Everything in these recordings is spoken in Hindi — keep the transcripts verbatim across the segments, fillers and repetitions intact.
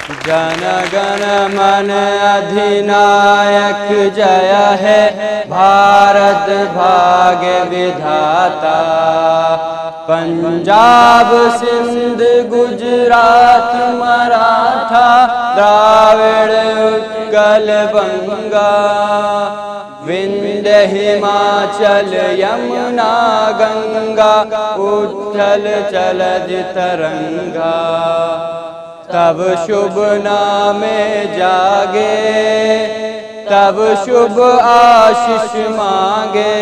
जन गण मन अधिनायक जय है भारत भाग्य विधाता। पंजाब सिंध गुजरात मराठा द्राविड़ उत्कल बंगा। विंध्य हिमाचल यमुना गंगा उच्छल चलज तरंगा। तब शुभ नामे जागे तब शुभ आशीष मांगे।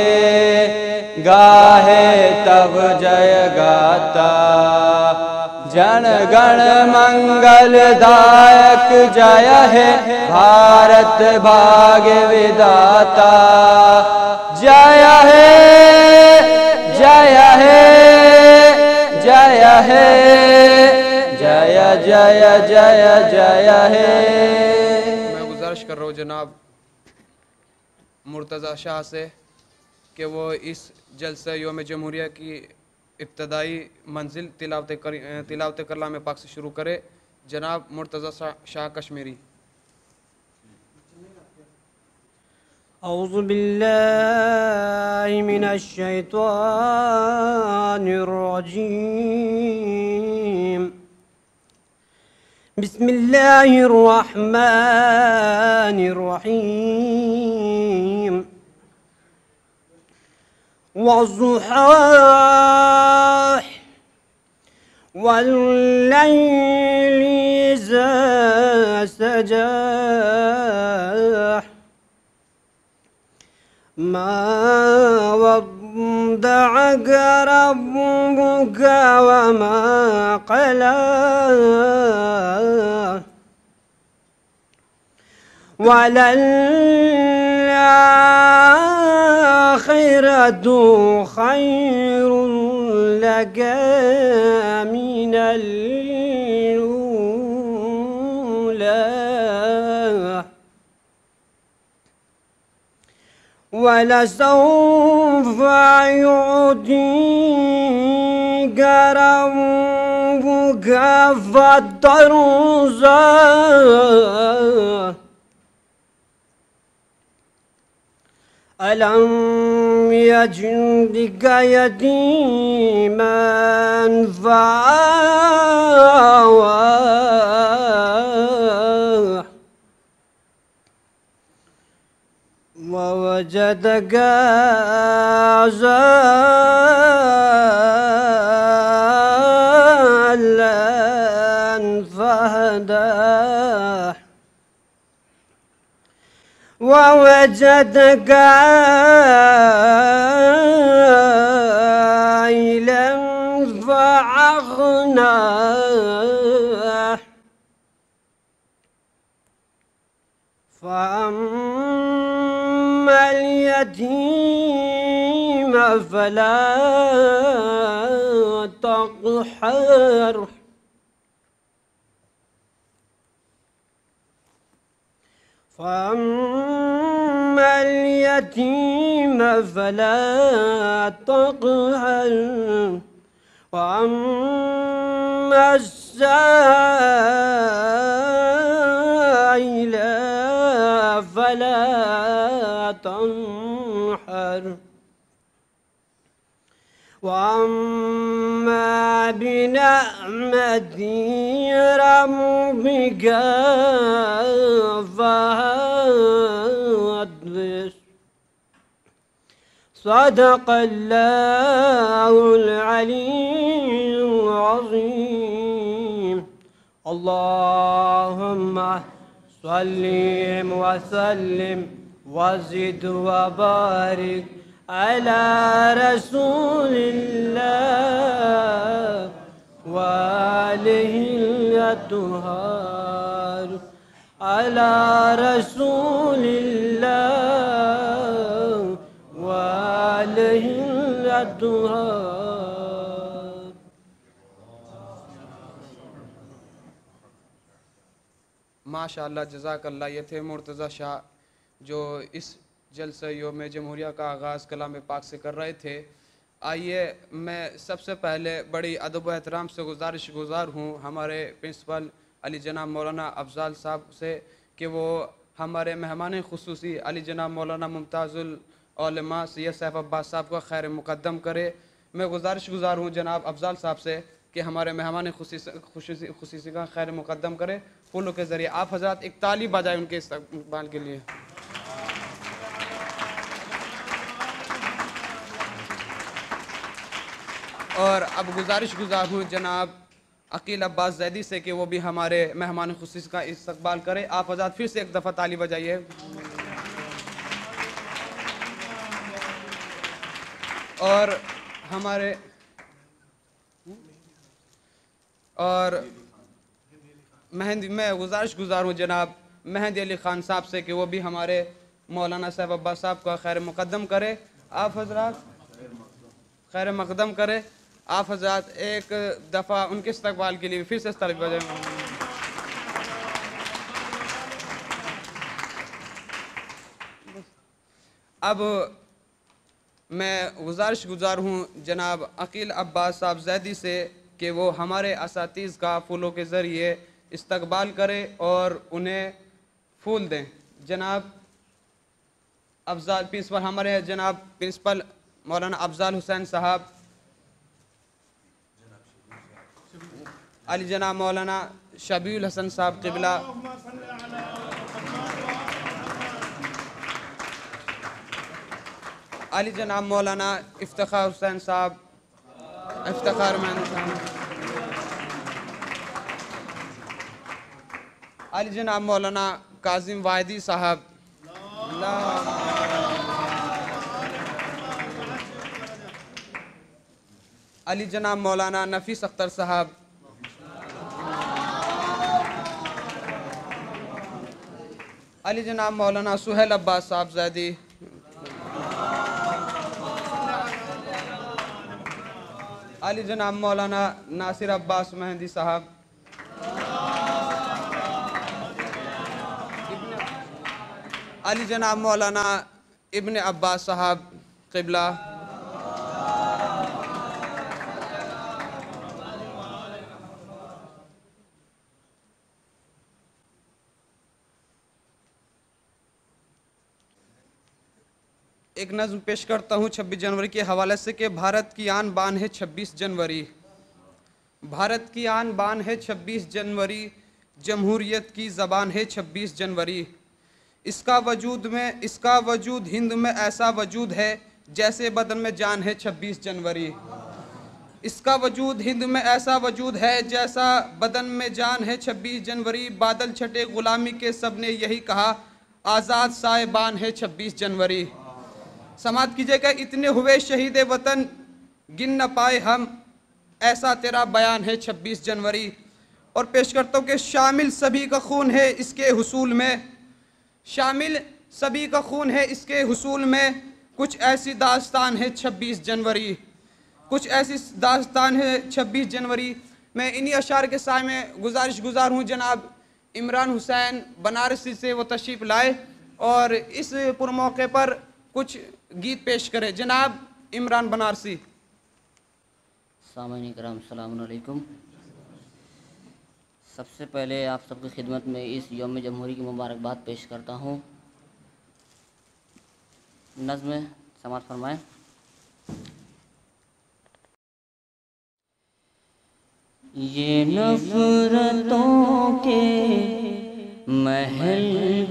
गाहे तब जय गाता जन गण मंगल दायक जय है भारत भाग्य विधाता। जय है जय है जय है जय जय जय जय है। मैं गुजारिश कर रहा हूँ जनाब मुर्तज़ा शाह से कि वो इस जलसा योम जमहूरिया की इब्तदाई मंजिल तिलावत कर तिलावत कलाम पाक से शुरू करे। जनाब मुर्तज़ा शाह कश्मीरी। औज़ु बिल्लाहि मिनश शैतानिर रजीम। बिस्मिल्लाहिर रहमानिर रहीम। वज़ुहा वल्लैलि इज़ा सजा। मा वद्दअक रब्बुक वमा क़ला। वलल्आखिरतु खैरुन लक मिनल ऊला। वलसौफ युअतीक रब्बुक फतर्ज़ा। अलम यजिदक यतीमन फआवा। ववजदक ज़ाल्लन फहदा। ववजदक आइलन फअग़ना। फअम्मल यतीम फला तक़हर। फअम्मल यतीम फला तक़हर। वअम्मा अस्साइल फला तन्हर। वअम्मा बिनिअमति रब्बिक फहद्दिस। सदक़ल्लाहुल अलीयुल अज़ीम। अल्लाहुम्मा सल्लि व सल्लिम वज़िद व बारिक अला रसूलिल्लाह व आलिहिल अत्हार। अला रसूलिल्लाह व आलिहिल अत्हार। माशाअल्लाह जज़ाकल्लाह। ये थे मुर्तज़ा शाह जो इस जलसा योम जमहूरिया का आगाज़ कलाम पाक से कर रहे थे। आइए मैं सबसे पहले बड़ी अदब व एहतराम से गुजारिश गुजार हूँ हमारे प्रिंसिपल अली जनाब मौलाना अफजाल साहब से कि वो हमारे मेहमान खुसूसी अली जनाब मौलाना मुमताज़ुल उलमा सैयद सैफ अब्बास साहब का खैर मुकद्दम करे। मैं गुजारिश गुजार हूँ जनाब अफजाल साहब से कि हमारे मेहमान खुसूसी खुसूसी का खैर मुकद्दम करे फूलों के ज़रिए। आप हज़रात एक ताली बजाएं उनके इस्तक़बाल के लिए। और अब गुजारिश गुजार हूँ जनाब अकील अब्बास जैदी से कि वो भी हमारे मेहमान खुसूसी का इस्तक़बाल करें। आप हज़रात फिर से एक दफ़ा ताली बजाइए। और हमारे और मेहंदी मैं गुजारिश गुजार हूँ जनाब मेहंदी अली ख़ान साहब से कि वो भी हमारे मौलाना साहब अब्बास साहब का खैर मुकद्दम करे। आप हज़रात खैर मुकद्दम करे। आप हज़रात एक दफ़ा उनके इस्तक़बाल के लिए फिर से ताली बजाएं। अब मैं गुजारिश गुजार हूँ जनाब अकील अब्बास साहब जैदी से कि वो हमारे असातीज़ का फूलों के ज़रिए इस्तक़बाल करें और उन्हें फूल दें। जनाब अफजाल प्रिंसिपल हमारे जनाब प्रिंसिपल मौलाना अफजाल हुसैन साहब, अली जनाब मौलाना शबीउल हसन साहब क़िबला, अली जनाब मौलाना इफ्तिखार हुसैन साहब, इफ्तिखार रहमान साहब, अली जनाब मौलाना काजिम वाहिदी साहब, अली जनाब मौलाना नफीस अख्तर साहब, अली जनाब मौलाना सुहेल अब्बास साहब ज़ैदी, अली जनाब मौलाना नासिर अब्बास मेहंदी साहब, अली जनाब मौलाना इब्न अब्बास साहब क़िबला, एक नज़्म पेश करता हूँ छब्बीस जनवरी के हवाले से कि भारत की आन बान है छब्बीस जनवरी, भारत की आन बान है छब्बीस जनवरी, जमहूरियत की ज़बान है छब्बीस जनवरी। इसका वजूद में इसका वजूद हिंद में ऐसा वजूद है जैसे बदन में जान है छब्बीस जनवरी। इसका वजूद हिंद में ऐसा वजूद है जैसा बदन में जान है छब्बीस जनवरी। बादल छटे ग़ुलामी के सब ने यही कहा, आज़ाद साहिबान है छब्बीस जनवरी। समात कीजिएगा, इतने हुए शहीद वतन गिन न पाए हम, ऐसा तेरा बयान है छब्बीस जनवरी। और पेश करता हूँ कि शामिल सभी का खून है इसके हुसूल में, शामिल सभी का खून है इसके हुसूल में, कुछ ऐसी दास्तान है छब्बीस जनवरी, कुछ ऐसी दास्तान है छब्बीस जनवरी। मैं इन्हीं अशार के साय में गुजारिश गुजार हूँ जनाब इमरान हुसैन बनारसी से वो तशरीफ़ लाए और इस पुरमौके पर कुछ गीत पेश करें। जनाब इमरान बनारसी। सामईन इकराम अस्सलाम वालेकुम। सबसे पहले आप सबकी खिदमत में इस यौम जमहूरी की मुबारकबाद पेश करता हूँ। नज़्म समाअत फरमाएं। ये नफ़रतों के महल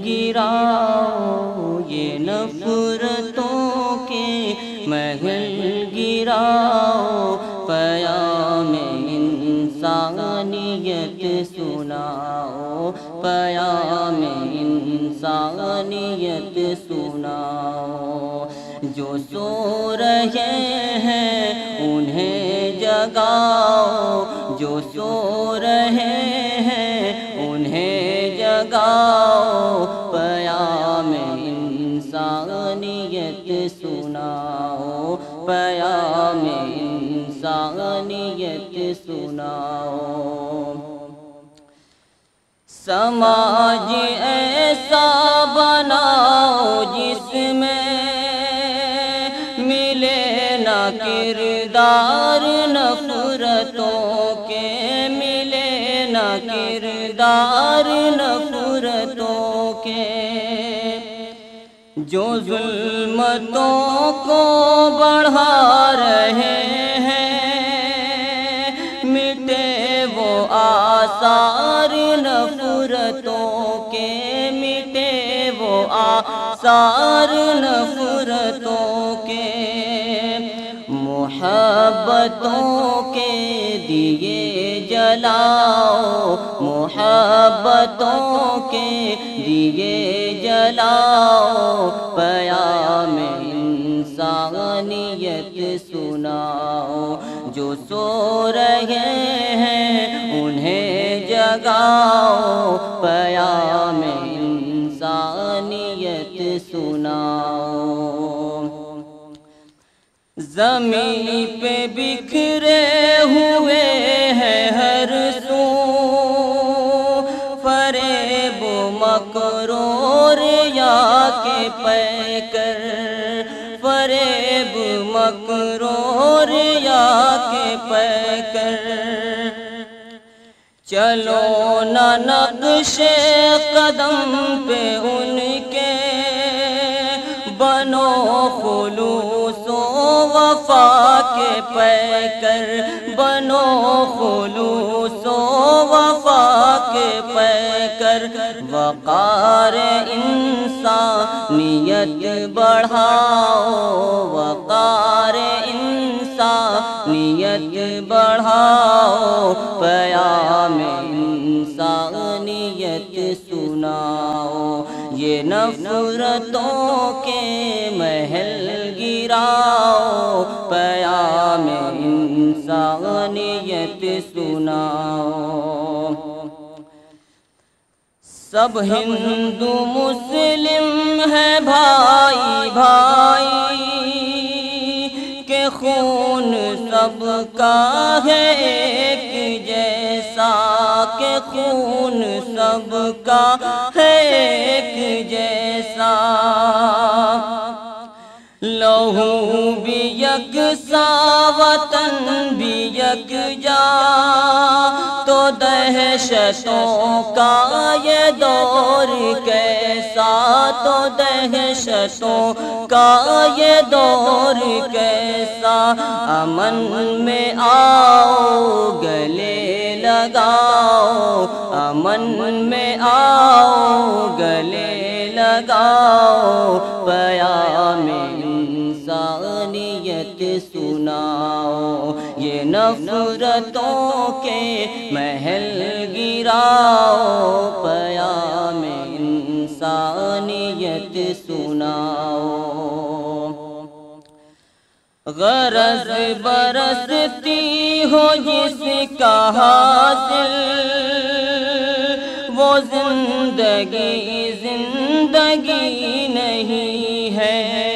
गिराओ, ये नफ़रतों के महल गिराओ, क़याम इंसानियत सुनाओ, क़याम इंसानियत सुनाओ। जो सो रहे हैं उन्हें जगाओ, जो सो रहे हैं उन्हें जगाओ, क़याम इंसानियत सुनाओ, क़याम इंसानियत सुनाओ। समाज ऐसा बनाओ जिसमें मिले ना किरदार नफ़रतों के, मिले ना किरदार नफरतों के, जो जुल्मतों को बढ़ा रहे हैं, मिटे वो आसार नफरतों के, मिटे वो आसार नफरतों के। मोहब्बतों के दिए जलाओ, मोहब्बतों के दिए जलाओ, पयाम इंसानियत सुनाओ। जो सो रहे हैं उन्हें जगाओ, पयाम इंसानियत सुनाओ। ज़मीन पे बिखरे हुए हैं हर सू फरेब मकरोर या के पैकर, फरेब मकरोर या के पैकर। चलो ना नक्शे कदम पे उनके, बनो खुलूसो वफा के पैकर, बनो खुलूसो वफा के पैकर। वक़ार इंसानियत बढ़ाओ, वक़ार इंसानियत बढ़ाओ, पयाम इंसानियत सुनाओ। ये नफरतों के महल गिराओ, पयाम इंसानियत सुनाओ। सब हिंदू मुस्लिम है भाई भाई के, खून सबका है एक जैसा, के खून सबका है एक जैसा। लहू भी यकसा वतन भी यकजा, तो दहशतों का ये दौर कैसा, तो दहशतों का ये दौर कैसा। अमन में आओ गले लगाओ, अमन में आओ गले लगाओ, पयाम इंसानियत सुनाओ। ये नफरतों के महल गिराओ, पयाम इंसानियत सुनाओ। गरज बरसती हो जिसका हासिल, वो जिंदगी जिंदगी नहीं है।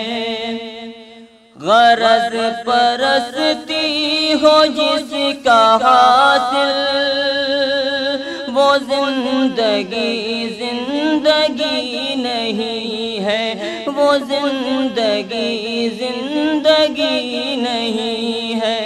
गरज परस्ती हो जिसका हासिल, वो जिंदगी जिंदगी नहीं है, वो जिंदगी जिंदगी नहीं है।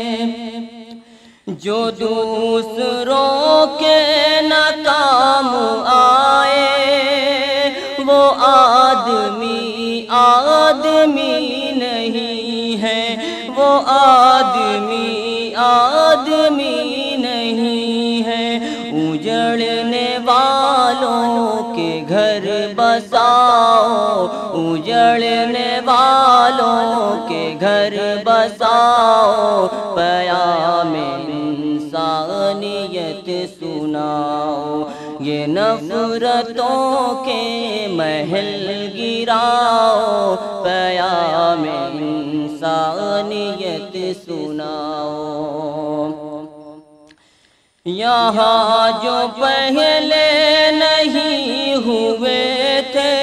जो दूसरों के न काम आए, वो आदमी आदमी नहीं है, वो आदमी आदमी नहीं है। उजड़ने वालों के घर बसाओ, उजड़ने वालों के घर बसाओ, पयाम इंसानियत सुनाओ। ये नफरतों के महल गिराओ, पयाम इंसानियत सुनाओ। यहाँ जो पहले नहीं हुए थे,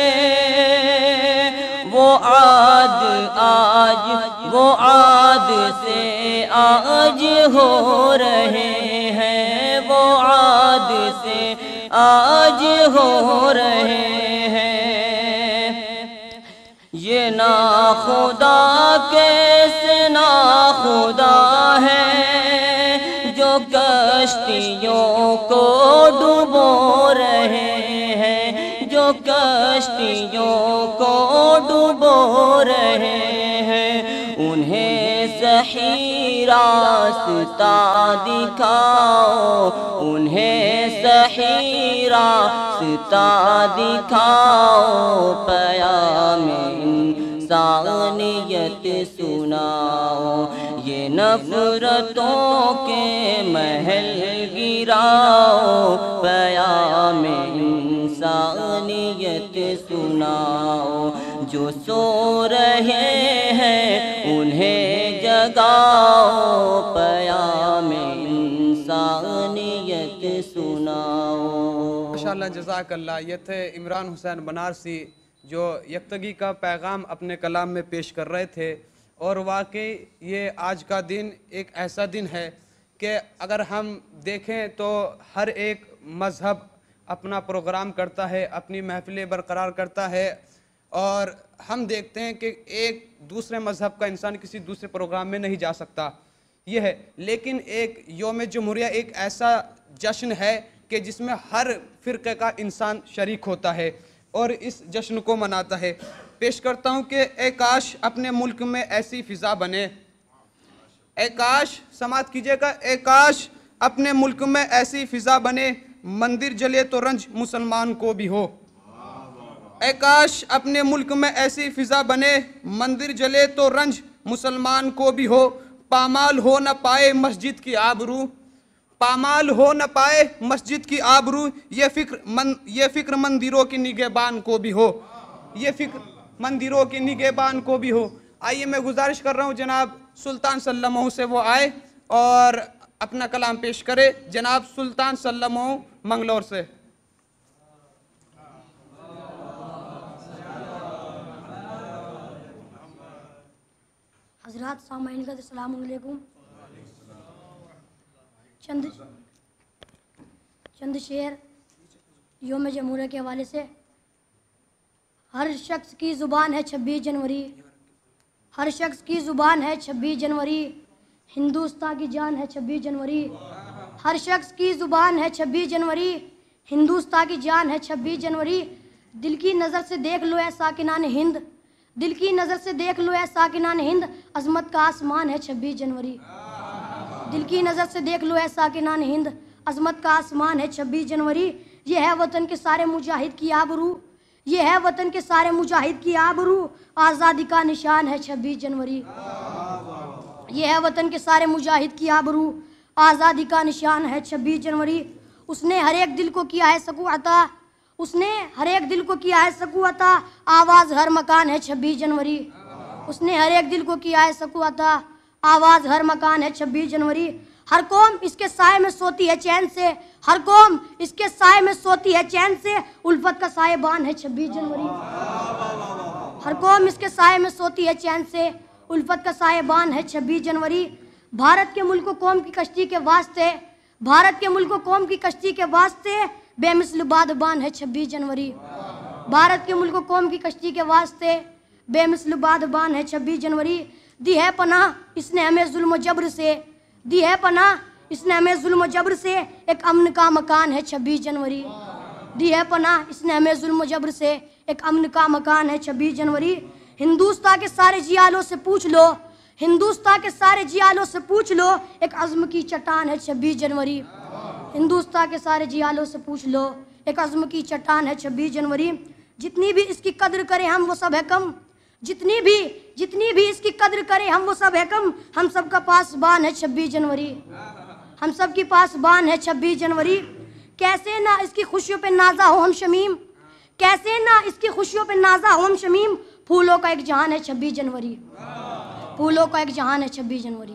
वो आद आज वो आद से आज हो रहे हैं, वो आद से आज हो रहे हैं। ये ना खुदा कैसे ना खुदा है, जो कश कश्तियों को डुबो रहे हैं, जो कश्तियों को डुबो रहे हैं, उन्हें सही रास्ता दिखाओ, उन्हें सही रास्ता दिखाओ, पयामे इंसानियत सुनाओ, ये नफरतों के महल गिराओ, पयामे इंसानियत सुनाओ, जो सो रहे हैं उन्हें जगाओ, पयामे इंसानियत सुनाओ। माशाअल्लाह, जज़ाकल्लाह। ये थे इमरान हुसैन बनारसी जो यकतगी का पैगाम अपने कलाम में पेश कर रहे थे। और वाकई ये आज का दिन एक ऐसा दिन है कि अगर हम देखें तो हर एक मज़हब अपना प्रोग्राम करता है, अपनी महफिलें बरकरार करता है, और हम देखते हैं कि एक दूसरे मज़हब का इंसान किसी दूसरे प्रोग्राम में नहीं जा सकता, ये है। लेकिन एक यौम जमहूरिया एक ऐसा जश्न है कि जिसमें हर फ़िरक़े का इंसान शरीक होता है और इस जश्न को मनाता है। पेश करता हूँ कि ए काश अपने मुल्क में ऐसी फ़िज़ा बने, ए काश, समात कीजिएगा, ए काश अपने मुल्क में ऐसी फ़िज़ा बने, मंदिर जले तो रंज मुसलमान को भी हो। ए काश अपने मुल्क में ऐसी फ़िज़ा बने, मंदिर जले तो रंज मुसलमान को भी हो, पामाल हो न पाए मस्जिद की आबरू, पामाल हो न पाए मस्जिद की आबरू, ये फ़िक्र मन ये फ़िक्र मंदिरों की निगहबान को भी हो, ये फ़िक्र मंदिरों की निगहबान को भी हो। आइए मैं गुजारिश कर रहा हूँ जनाब सुल्तान सल्लमहू से वो आए और अपना कलाम पेश करे। जनाब सुल्तान सल्लमहू मंगलौर से। हज़रात सामाइन का अस्सलाम वालेकुम। चंद चंद शेर यौम जमहूरिया के हवाले से। हर शख्स की ज़ुबान है छब्बीस जनवरी, हर शख्स की ज़ुबान है छब्बीस जनवरी, हिंदुस्तान की जान है छब्बीस जनवरी, हर शख्स की ज़ुबान है छब्बीस जनवरी, हिंदुस्तान की जान है छब्बीस जनवरी। दिल की नज़र से देख लो ऐ साकिनान हिंद, दिल की नज़र से देख लो ऐ साकिनान हिंद, अज़मत का आसमान है छब्बीस जनवरी। दिल की नज़र से देख लो ऐ साकिनान हिंद, अज़मत का आसमान है छब्बीस जनवरी। ये है वतन के सारे मुजाहिद की आबरू, ये है वतन के सारे मुजाहिद की आबरू, आज़ादी का निशान है छब्बीस जनवरी। ये है वतन के सारे मुजाहिद की आबरू, आज़ादी का निशान है छब्बीस जनवरी। उसने हर एक दिल को किया है सकू अता, उसने हर एक दिल को किया है सकू अता, आवाज़ हर मकान है छब्बीस जनवरी। उसने हर एक दिल को किया है सकू अता, आवाज़ हर मकान है छब्बीस जनवरी। हर कौम इसके साए में सोती है चैन से, हर कौम इसके साए में सोती है चैन से, उल्फत का साएबान है छब्बीस जनवरी। हर कौम इसके साए में सोती है चैन से, उल्फत का साएबान है छब्बीस जनवरी। भारत के मुल्क कौम की कश्ती के वास्ते, भारत के मुल्क कौम की कश्ती के वास्ते, बेमिसल बादबान है छब्बीस जनवरी। भारत के मुल्क कौम की कश्ती के वास्ते, बेमिसल बादबान है छब्बीस जनवरी। दी है पनाह इसने हमें जुल्म जबर से, दी है पनाह इसने हमें जुल्म जबर से, एक अमन का मकान है छब्बीस जनवरी। दी है पनाह इसने हमें जुल्म जबर से, एक अमन का मकान है छब्बीस जनवरी। हिंदुस्तान के सारे जियालों से पूछ लो, हिंदुस्तान के सारे जियालों से पूछ लो, एक अज़्म की चट्टान है छब्बीस जनवरी। हिंदुस्तान के सारे जियालों से पूछ लो, एक अज़्म की चट्टान है छब्बीस जनवरी। जितनी भी इसकी कद्र करें हम वो सब है कम, जितनी भी जितनी भी इसकी कद्र करें हम वो सब है कम, हम सब का पासबान है छब्बीस जनवरी। हम सब की पासबान है छब्बीस जनवरी। कैसे ना इसकी खुशियों पे नाजा हो हम शमीम, कैसे ना इसकी खुशियों पे नाजा हो हम शमीम, फूलों का एक जहान है छब्बीस जनवरी, फूलों का एक जहान है छब्बीस जनवरी।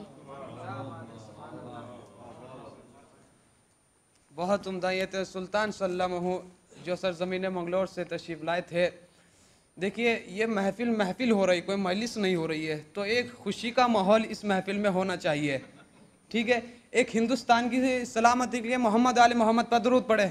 बहुत उम्दा। ये थे सुल्तान सल्लमहू जो सरजमीन मंगलौर से तशरीफ़ लाए थे। देखिए ये महफिल महफिल हो रही, कोई मजलिस नहीं हो रही है, तो एक खुशी का माहौल इस महफिल में होना चाहिए, ठीक है। एक हिंदुस्तान की सलामती के लिए मोहम्मद आले मोहम्मद पर दुरूद पढ़े।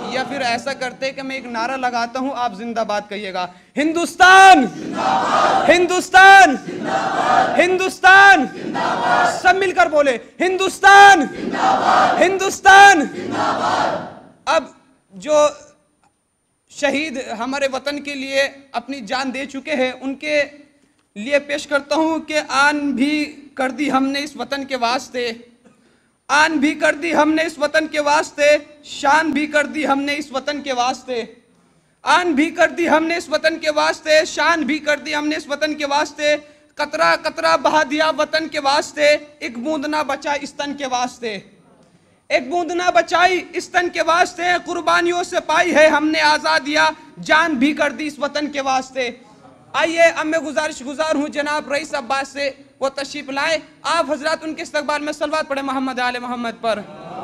या फिर ऐसा करते हैं कि मैं एक नारा लगाता हूं, आप जिंदाबाद कहिएगा। हिंदुस्तान हिंदुस्तान हिंदुस्तान, सब मिलकर बोले हिंदुस्तान हिंदुस्तान। अब जो शहीद हमारे वतन के लिए अपनी जान दे चुके हैं, उनके लिए पेश करता हूं कि आन भी कर दी हमने इस वतन के वास्ते, आन भी कर दी हमने इस वतन के वास्ते, शान भी कर दी हमने इस वतन के वास्ते, आन भी कर दी हमने इस वतन के वास्ते, शान भी कर दी हमने इस वतन के वास्ते, कतरा कतरा बहा दिया वतन के वास्ते, एक बूंद ना बचा इस तन के वास्ते, एक बूंद ना बचाई इस तन के वास्ते, कुर्बानियों से पाई है हमने आज़ादियाँ, जान भी कर दी इस वतन के वास्ते। आइए अब मैं गुजारिश गुजार हूँ जनाब रईस अब्बास से, वो तशरीफ लाए, आप हजरात उनके इस्तकबाल में सलवात पढ़े मोहम्मद आले मोहम्मद पर।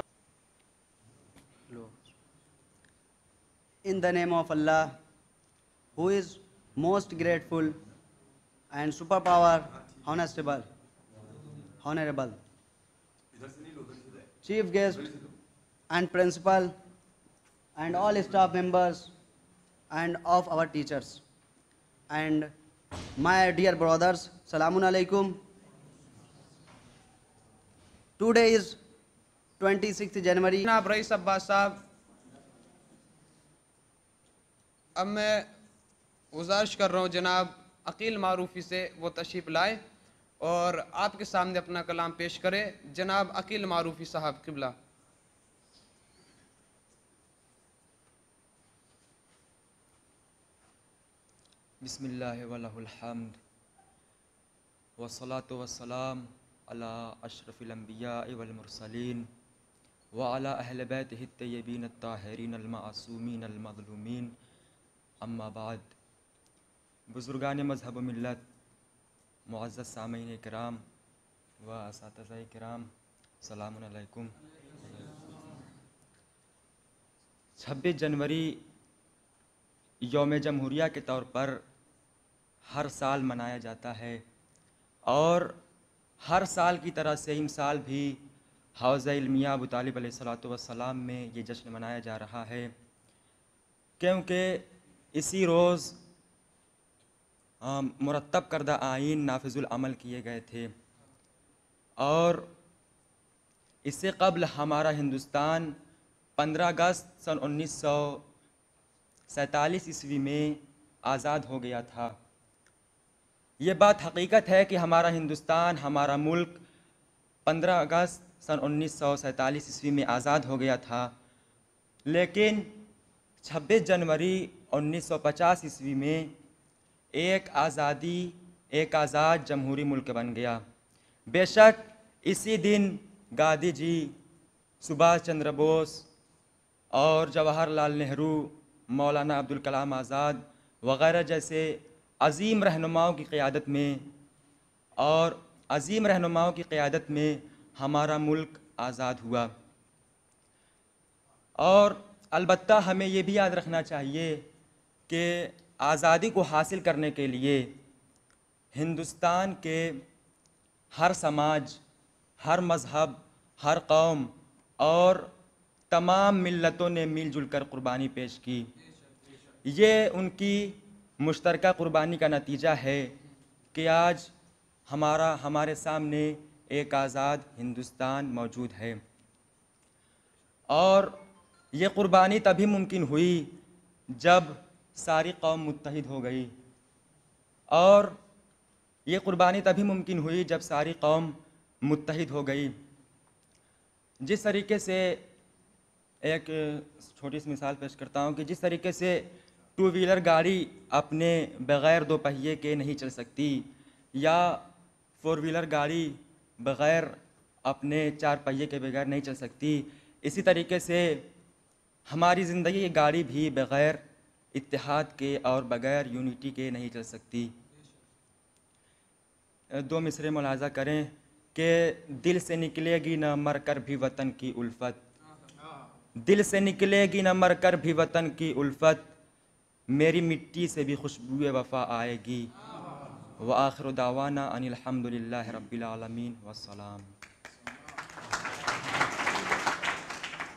In the name of Allah, who is most grateful and superpower, honorable, honorable, chief guest and principal and all staff members and of our teachers and my dear brothers, Salamun Alaikum. Today is twenty-sixth January. जनाब रईस अब्बास साहब, अब मैं गुजारिश कर रहा हूँ जनाब अकील मारूफी से वो तशरीफ़ लाए और आपके सामने अपना कलाम पेश करे। जनाब अकील मारूफी साहब किबला। बिस्मिल्लाह वलहुल हम्द वस्सलातु वस्सलाम अला अशरफिल अंबिया वल मुरसलीन व अला अहले बैतिहि तय्यबीन अत्ताहिरीन अल मासूमीन अल मज़लूमीन, अम्मा बाद। बुज़ुर्गान मज़हब मिल्लत, मुअज़्ज़ज़ सामीन किराम व असातिज़ा किराम, सलामुन अलैकुम। छब्बीस जनवरी यौम जमहूरिया के तौर पर हर साल मनाया जाता है और हर साल की तरह से इस साल भी हौज़ इल्मिया अबू तालिब अलैहिस्सलातु वस्सलाम में ये जश्न मनाया जा रहा है, क्योंकि इसी रोज़ मुरतब करदा आइन नाफिजुल अमल किए गए थे और इससे कबल हमारा हिंदुस्तान पंद्रह अगस्त सन उन्नीस सौ सैंतालीस ईस्वी में आज़ाद हो गया था। ये बात हकीकत है कि हमारा हिंदुस्तान, हमारा मुल्क पंद्रह अगस्त सन उन्नीस सौ सैंतालीस ईस्वी में आज़ाद हो गया था, लेकिन छब्बीस जनवरी उन्नीस सौ पचास ईस्वी में एक आज़ादी एक आज़ाद जमहूरी मुल्क बन गया। बेशक इसी दिन गांधी जी, सुभाष चंद्र बोस और जवाहरलाल नेहरू, मौलाना अब्दुल कलाम आज़ाद वग़ैरह जैसे अज़ीम रहनुमाओं की क़ियादत में और अज़ीम रहनुमाओं की क़ियादत में हमारा मुल्क आज़ाद हुआ। और अलबत्ता हमें ये भी याद रखना चाहिए कि आज़ादी को हासिल करने के लिए हिंदुस्तान के हर समाज, हर मज़हब, हर कौम और तमाम मिल्लतों ने मिलजुल कर क़ुरबानी पेश की। ये उनकी मुश्तरका क़ुरबानी का नतीजा है कि आज हमारा हमारे सामने एक आज़ाद हिंदुस्तान मौजूद है। और ये क़ुरबानी तभी मुमकिन हुई जब सारी कौम मुत्तहिद हो गई, और ये क़ुरबानी तभी मुमकिन हुई जब सारी कौम मुत्तहिद हो गई। जिस तरीके से, एक छोटी सी मिसाल पेश करता हूँ कि जिस तरीके से टू व्हीलर गाड़ी अपने बग़ैर दो पहिए के नहीं चल सकती या फोर व्हीलर गाड़ी बग़ैर अपने चार पहिए के बगैर नहीं चल सकती, इसी तरीके से हमारी ज़िंदगी की गाड़ी भी बग़ैर इत्तेहाद के और बग़ैर यूनिटी के नहीं चल सकती। दो मिसरे मुलाज़ा करें कि दिल से निकलेगी न मर कर भी वतन की उल्फत, दिल से निकलेगी न मर कर भी वतन की उल्फत, मेरी मिट्टी से भी खुशबू वफ़ा आएगी। व आखिर दावाना अनिल हम्दुलिल्लाहि रब्बिल आलमीन वस्सलाम।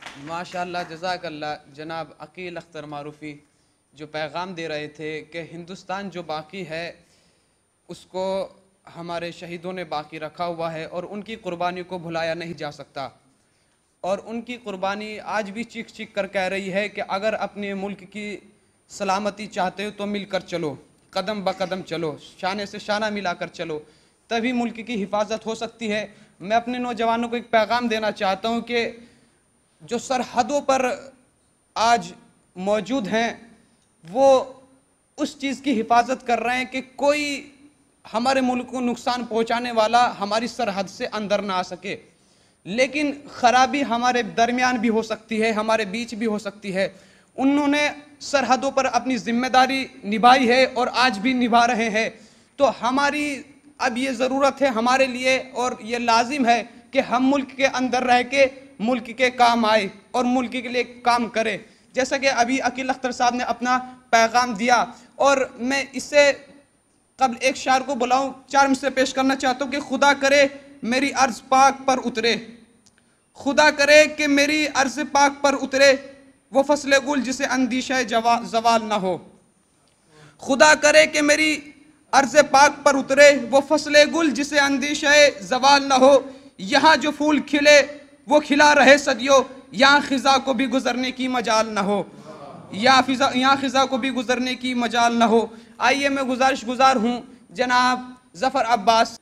माशाअल्लाह, जज़ाकल्लाह। जनाब अकील अख्तर मारूफ़ी जो पैगाम दे रहे थे कि हिंदुस्तान जो बाकी है उसको हमारे शहीदों ने बाकी रखा हुआ है और उनकी क़ुरबानी को भुलाया नहीं जा सकता, और उनकी क़ुरबानी आज भी चीख चीख कर कह रही है कि अगर अपने मुल्क की सलामती चाहते हो तो मिलकर चलो, कदम ब कदम चलो, शाने से शाना मिलाकर चलो, तभी मुल्क की हिफाजत हो सकती है। मैं अपने नौजवानों को एक पैगाम देना चाहता हूँ कि जो सरहदों पर आज मौजूद हैं वो उस चीज़ की हिफाजत कर रहे हैं कि कोई हमारे मुल्क को नुकसान पहुँचाने वाला हमारी सरहद से अंदर ना आ सके, लेकिन ख़राबी हमारे दरमियान भी हो सकती है, हमारे बीच भी हो सकती है। उन्होंने सरहदों पर अपनी जिम्मेदारी निभाई है और आज भी निभा रहे हैं। तो हमारी अब ये ज़रूरत है हमारे लिए और ये लाजिम है कि हम मुल्क के अंदर रह के मुल्क के काम आए और मुल्क के लिए काम करें। जैसा कि अभी अकील अख्तर साहब ने अपना पैगाम दिया, और मैं इससे कबल एक शायर को बुलाऊं, चार मिसरे पेश करना चाहता हूँ कि खुदा करे मेरी अर्ज़ पाक पर उतरे, खुदा करे कि मेरी अर्ज़ पाक पर उतरे वो फसले गुल जिसे अंदीशा जवाल ना हो, खुदा करे कि मेरी अर्ज़ पाक पर उतरे वो फसले गुल जिसे अंदीशा जवाल ना हो, यहाँ जो फूल खिले वो खिला रहे सदियों, यहाँ खिज़ा को भी गुजरने की मजाल ना हो, या फिजा यहाँ खिज़ा को भी गुजरने की मजाल ना हो। आइए मैं गुजारिश गुजार हूँ जनाब ज़फ़र अब्बास।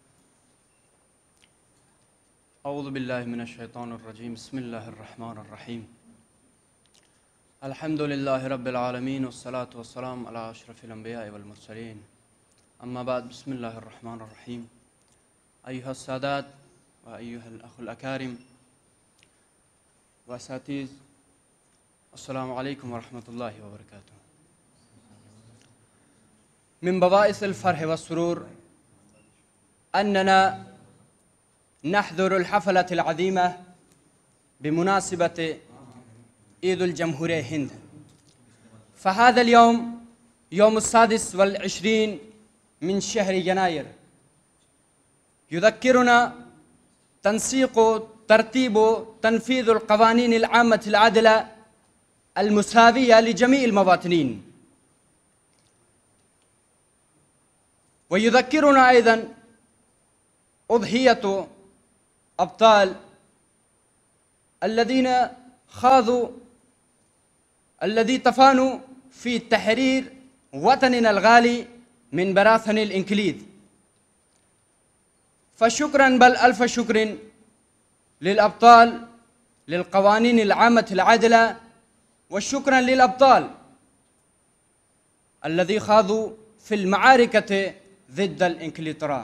औज़ु बिल्लाहि मिनश शैतानिर रजीम, बिस्मिल्लाहिर रहमानिर रहीम, अल्हम्दुलिल्लाहि रब्बिल आलमीन, वस्सलातु वस्सलामु अला अशरफिल अंबिया वल मुरसलीन, अम्मा बाद, बिस्मिल्लाहिर रहमानिर रहीम। अय्युहस सादात व अय्युहल अखुल अकारिम व असातीज़, अस्सलामु अलैकुम व रहमतुल्लाहि व बरकातुहू। मिन बवाइसिल फ़रह व सुरूर अन्नना नहज़ुरुल हफ़लतल अज़ीमा बिमुनासिबति ईदुल जमहूरिय्या हिंद। फ़हाज़ल यौम यौमुस सादिस वल इश्रीन मिन शहर यनायर युज़क्किरुना तंसीक़ तरतीब तनफ़ीज़ुल क़वानीनिल आम्मतिल आदिला अल मुसाविया लिजमीइल मवातिनीन व युज़क्किरुना अयज़न उज़हियतु अब्ताल अल्लज़ीना ख़ाज़ू अल्लज़ी तफ़ानु फ़ी तहरीर वतनिनल गाली मिन बराथनिल इंक्लीद। फ़शुक्रन बल अल्फ़ शुक्रिन लिल अब्ताल लिल क़वानीनिल आम्मतिल आदिला व शुक्रन लिल अब्ताल अल्लज़ी ख़ाज़ू फ़िल मआरिकति ज़िद्दल इंक्लितरा।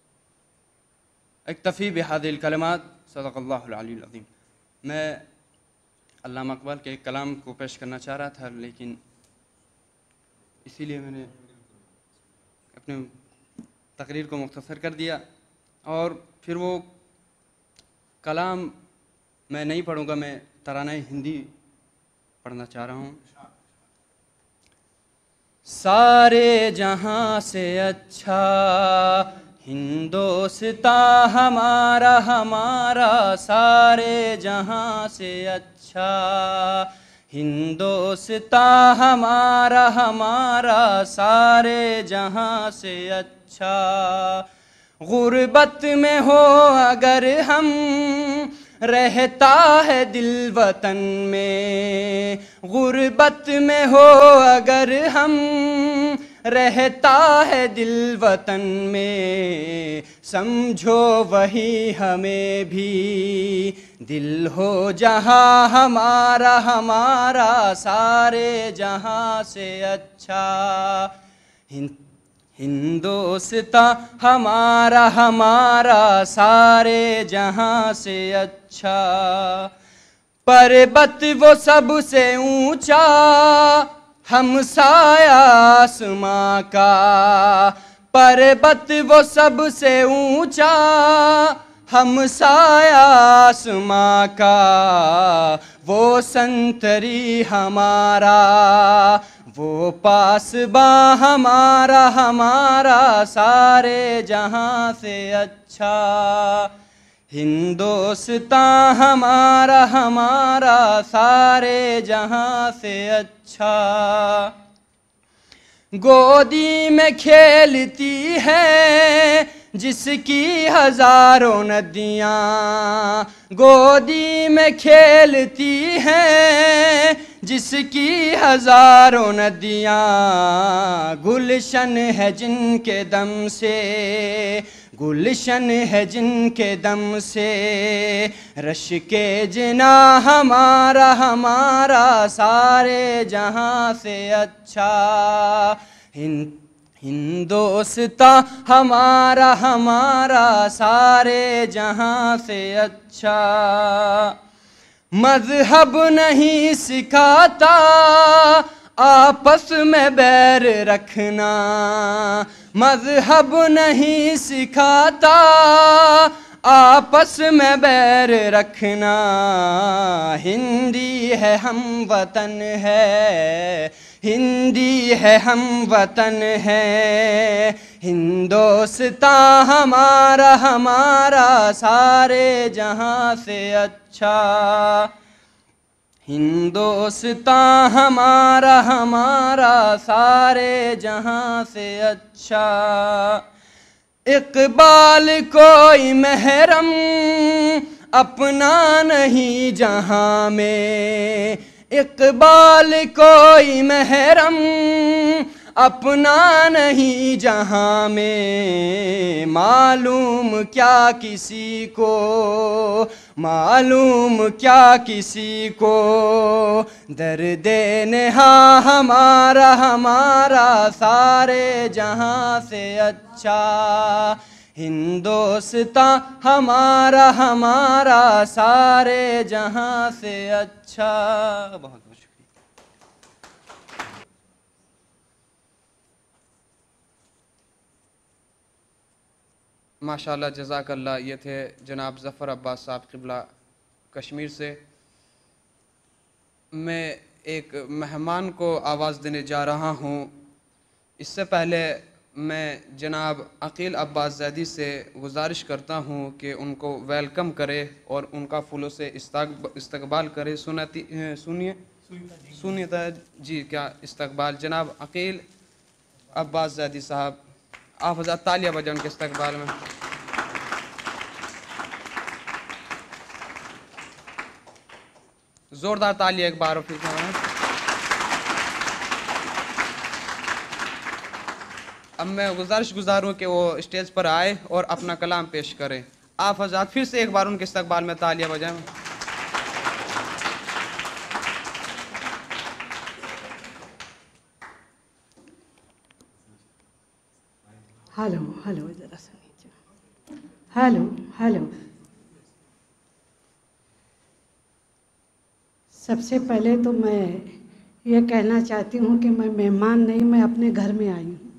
इक्तफ़ी बिहादिल कलमात, सदक़ल्लाहुल अलीयुल अज़ीम। मैं अल्लामा इक़बाल के एक कलाम को पेश करना चाह रहा था, लेकिन इसीलिए मैंने अपने तकरीर को मुख्तसर कर दिया, और फिर वो कलाम मैं नहीं पढ़ूँगा, मैं तराना हिंदी पढ़ना चाह रहा हूँ। सारे जहाँ से अच्छा हिंदोस्तां हमारा हमारा, सारे जहाँ से अच्छा हिंदोस्तां हमारा हमारा, सारे जहाँ से अच्छा। गुर्बत में हो अगर हम रहता है दिल वतन में, गुर्बत में हो अगर हम रहता है दिल वतन में, समझो वही हमें भी दिल हो जहाँ हमारा हमारा, सारे जहाँ से अच्छा हिंदोस्तां हमारा हमारा, सारे जहाँ से अच्छा। पर्वत वो सबसे ऊंचा हमसाया आसमां का, पर्वत वो सबसे ऊंचा हमसाया आसमां का, वो संतरी हमारा वो पासबा हमारा हमारा, सारे जहाँ से अच्छा। हिंदुस्तान हमारा हमारा सारे जहां से अच्छा। गोदी में खेलती है जिसकी हजारों नदियाँ, गोदी में खेलती है जिसकी हजारों नदियाँ, गुलशन है जिनके दम से, गुलशन है जिनके दम से, रश के जिना हमारा हमारा सारे जहां से अच्छा। हिंद हिंदुस्तान हमारा हमारा सारे जहां से अच्छा। मजहब नहीं सिखाता आपस में बैर रखना, मजहब नहीं सिखाता आपस में बैर रखना। हिंदी है हम वतन है, हिंदी है हम वतन है, हिंदुस्तान हमारा हमारा सारे जहां से अच्छा। हिंदुस्तान हमारा हमारा सारे जहां से अच्छा। इकबाल कोई महरम अपना नहीं जहां में, इकबाल कोई महरम अपना नहीं जहां में। मालूम क्या किसी को, मालूम क्या किसी को, दर्द नेहा हमारा हमारा सारे जहां से अच्छा। हिंदुस्तान हमारा हमारा सारे जहां से अच्छा। बहुत बहुत शुक्रिया। माशाल्लाह जज़ाकल्लाह। ये थे जनाब ज़फ़र अब्बास साहब क़िबला कश्मीर से। मैं एक मेहमान को आवाज़ देने जा रहा हूँ। इससे पहले मैं जनाब अकील अब्बास ज़ैदी से गुजारिश करता हूँ कि उनको वेलकम करे और उनका फूलों से इस्तकबाल करे। सुनती सुनिए सुनिए जी क्या इस्तकबाल। जनाब अकील अब्बास ज़ैदी साहब, आप हज़ार तालियां बजाएं उनके इस्तकबाल में। ज़ोरदार तालियां एक बार फिर से। अब मैं गुजारिश गुजार हूँ कि वो स्टेज पर आए और अपना कलाम पेश करें। आप हज़रात फिर से एक बार उनके इस्तकबाल में तालियां बजाएं। हेलो हेलो ज़रा सुनिए। Hello hello. सबसे पहले तो मैं ये कहना चाहती हूँ कि मैं मेहमान नहीं, मैं अपने घर में आई हूँ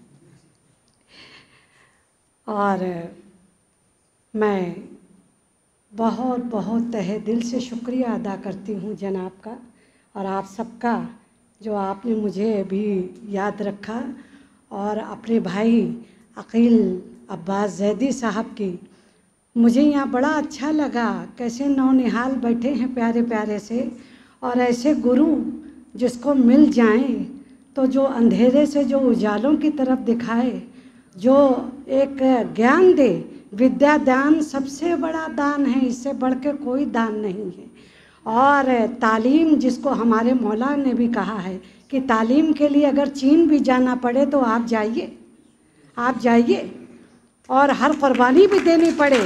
और मैं बहुत बहुत तहे दिल से शुक्रिया अदा करती हूँ जनाब का और आप सबका, जो आपने मुझे अभी याद रखा, और अपने भाई अकील अब्बास ज़ैदी साहब की। मुझे यहाँ बड़ा अच्छा लगा, कैसे नौनिहाल बैठे हैं प्यारे प्यारे से, और ऐसे गुरु जिसको मिल जाएं तो जो अंधेरे से जो उजालों की तरफ दिखाए, जो एक ज्ञान दे। विद्या दान सबसे बड़ा दान है, इससे बढ़ के कोई दान नहीं है। और तालीम, जिसको हमारे मौला ने भी कहा है कि तालीम के लिए अगर चीन भी जाना पड़े तो आप जाइए, आप जाइए, और हर कुर्बानी भी देनी पड़े।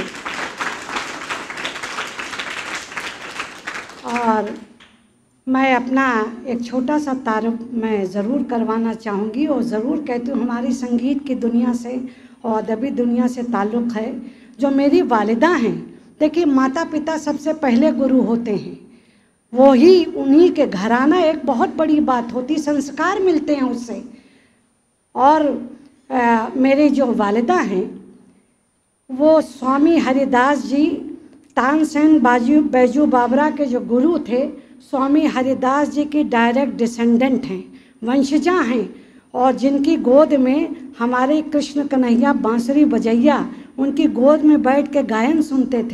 और मैं अपना एक छोटा सा तारुफ मैं ज़रूर करवाना चाहूँगी और ज़रूर कहती हूँ, हमारी संगीत की दुनिया से और अदबी दुनिया से ताल्लुक़ है। जो मेरी वालिदा हैं, देखिए माता पिता सबसे पहले गुरु होते हैं, वो ही उन्हीं के घराना एक बहुत बड़ी बात होती, संस्कार मिलते हैं उससे। और आ, मेरी जो वालिदा हैं वो स्वामी हरिदास जी, तानसेन बाजू बैजू बाबरा के जो गुरु थे, स्वामी हरिदास जी की डायरेक्ट डिसेंडेंट हैं, वंशजा हैं, और जिनकी गोद में हमारे कृष्ण कन्हैया बांसुरी बजैया उनकी गोद में बैठ के गायन सुनते थे।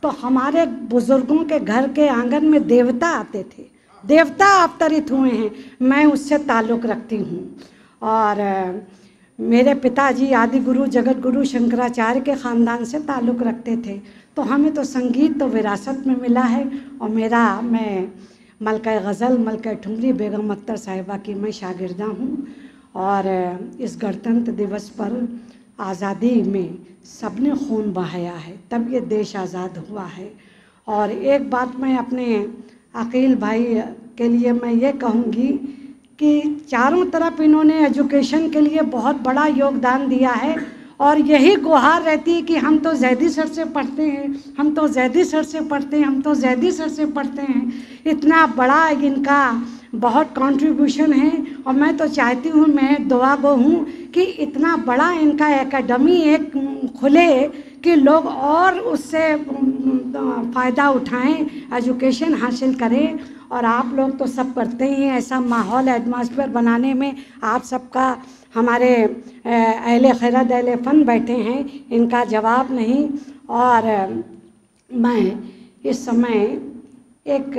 तो हमारे बुज़ुर्गों के घर के आंगन में देवता आते थे, देवता अवतरित हुए हैं, मैं उससे ताल्लुक़ रखती हूँ। और मेरे पिताजी आदि गुरु जगत गुरु शंकराचार्य के ख़ानदान से ताल्लुक़ रखते थे, तो हमें तो संगीत तो विरासत में मिला है। और मेरा मैं मलका गज़ल मलका ठुमरी बेगम अख्तर साहिबा की मैं शागिर्दा हूँ। और इस गणतंत्र दिवस पर आज़ादी में सबने खून बहाया है, तब ये देश आज़ाद हुआ है। और एक बात मैं अपने अकील भाई के लिए मैं ये कहूँगी कि चारों तरफ इन्होंने एजुकेशन के लिए बहुत बड़ा योगदान दिया है। और यही गुहार रहती है कि हम तो जैदी सर से पढ़ते हैं, हम तो जैदी सर से पढ़ते हैं, हम तो जैदी सर से पढ़ते हैं। इतना बड़ा इनका बहुत कंट्रीब्यूशन है। और मैं तो चाहती हूँ, मैं दुआ गो हूँ कि इतना बड़ा इनका एकेडमी एक खुले कि लोग और उससे फ़ायदा उठाएं, एजुकेशन हासिल करें। और आप लोग तो सब करते ही हैं, ऐसा माहौल एटमॉस्फेयर बनाने में आप सबका, हमारे अहले खैरत अहले फ़न बैठे हैं, इनका जवाब नहीं। और मैं इस समय एक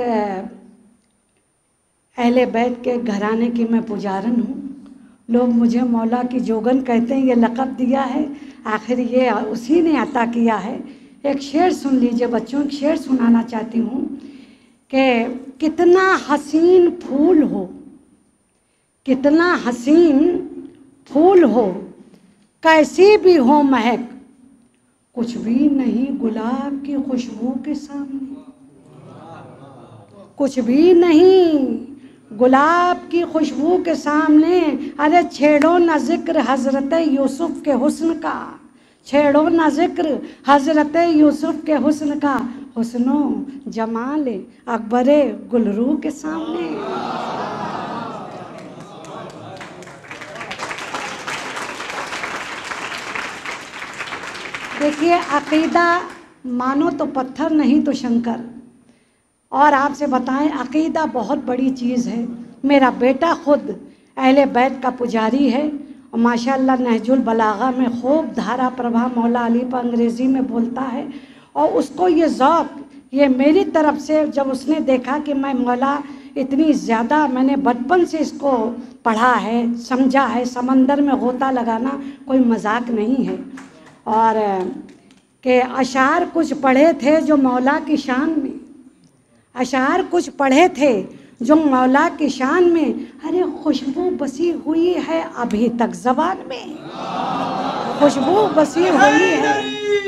अहले बैत के घराने की मैं पुजारन हूँ। लोग मुझे मौला की जोगन कहते हैं, ये लक़ब दिया है, आखिर ये उसी ने अता किया है। एक शेर सुन लीजिए बच्चों, एक शेर सुनाना चाहती हूँ कि कितना हसीन फूल हो, कितना हसीन फूल हो, कैसी भी हो महक, कुछ भी नहीं गुलाब की खुशबू के सामने, कुछ भी नहीं गुलाब की खुशबू के सामने। अरे छेड़ो न जिक्र हज़रत यूसुफ के हुस्न का, छेड़ो न जिक्र हज़रत यूसुफ के हुस्न का, हुस्नो जमाल अकबरे गुलरू के सामने। देखिए, अक़ीदा मानो तो पत्थर, नहीं तो शंकर। और आपसे बताएं, अक़ीदा बहुत बड़ी चीज़ है। मेरा बेटा खुद अहले बैत का पुजारी है और माशाअल्लाह नहजुल बलागा में खूब धारा प्रभा मौला अली पर अंग्रेज़ी में बोलता है। और उसको ये ज़ौक़, ये मेरी तरफ से जब उसने देखा कि मैं मौला इतनी ज़्यादा, मैंने बचपन से इसको पढ़ा है, समझा है, समंदर में गोता लगाना कोई मजाक नहीं है। और के अशार कुछ पढ़े थे जो मौला की शान में, अशार कुछ पढ़े थे जो मौला की शान में, अरे खुशबू बसी हुई है अभी तक ज़बान में, खुशबू बसी हुई है।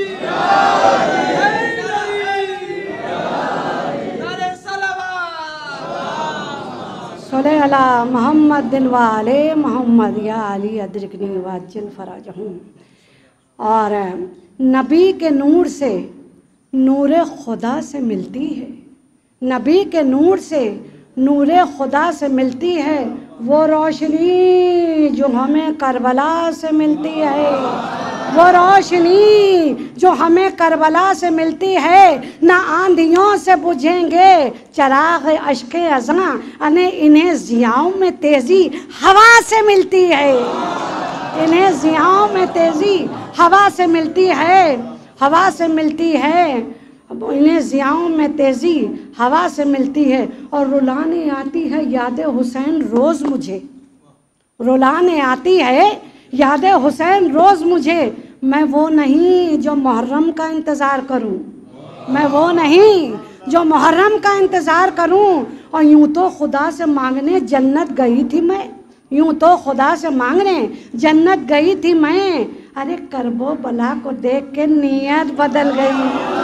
सल्ले अला मोहम्मद दिल वाले मोहम्मद या अली अदरिकनी वाजिल फराजहूं। और नबी के नूर से नूर खुदा से मिलती है, नबी के नूर से नूर खुदा से मिलती है वो रोशनी जो हमें करबला से मिलती है, वो रोशनी जो हमें करबला से मिलती है। ना आंधियों से बुझेंगे चराग अश्के अज़ां, अने इन्हें ज़ियाओं में तेज़ी हवा से मिलती है, इन्हें ज़ियाओं में तेज़ी हवा से मिलती है, हवा से मिलती है, इन्हें ज़ियाओं में तेज़ी हवा से मिलती है। और रुलाने आती है याद हुसैन रोज़ मुझे, रुलाने आती है याद हुसैन रोज़ मुझे। मैं वो नहीं जो मुहर्रम का इंतज़ार करूं, मैं वो नहीं जो मुहर्रम का इंतज़ार करूं। और यूं तो खुदा से मांगने जन्नत गई थी मैं, यूं तो खुदा से मांगने जन्नत गई थी मैं, अरे करबो बला को देख के नीयत बदल गई।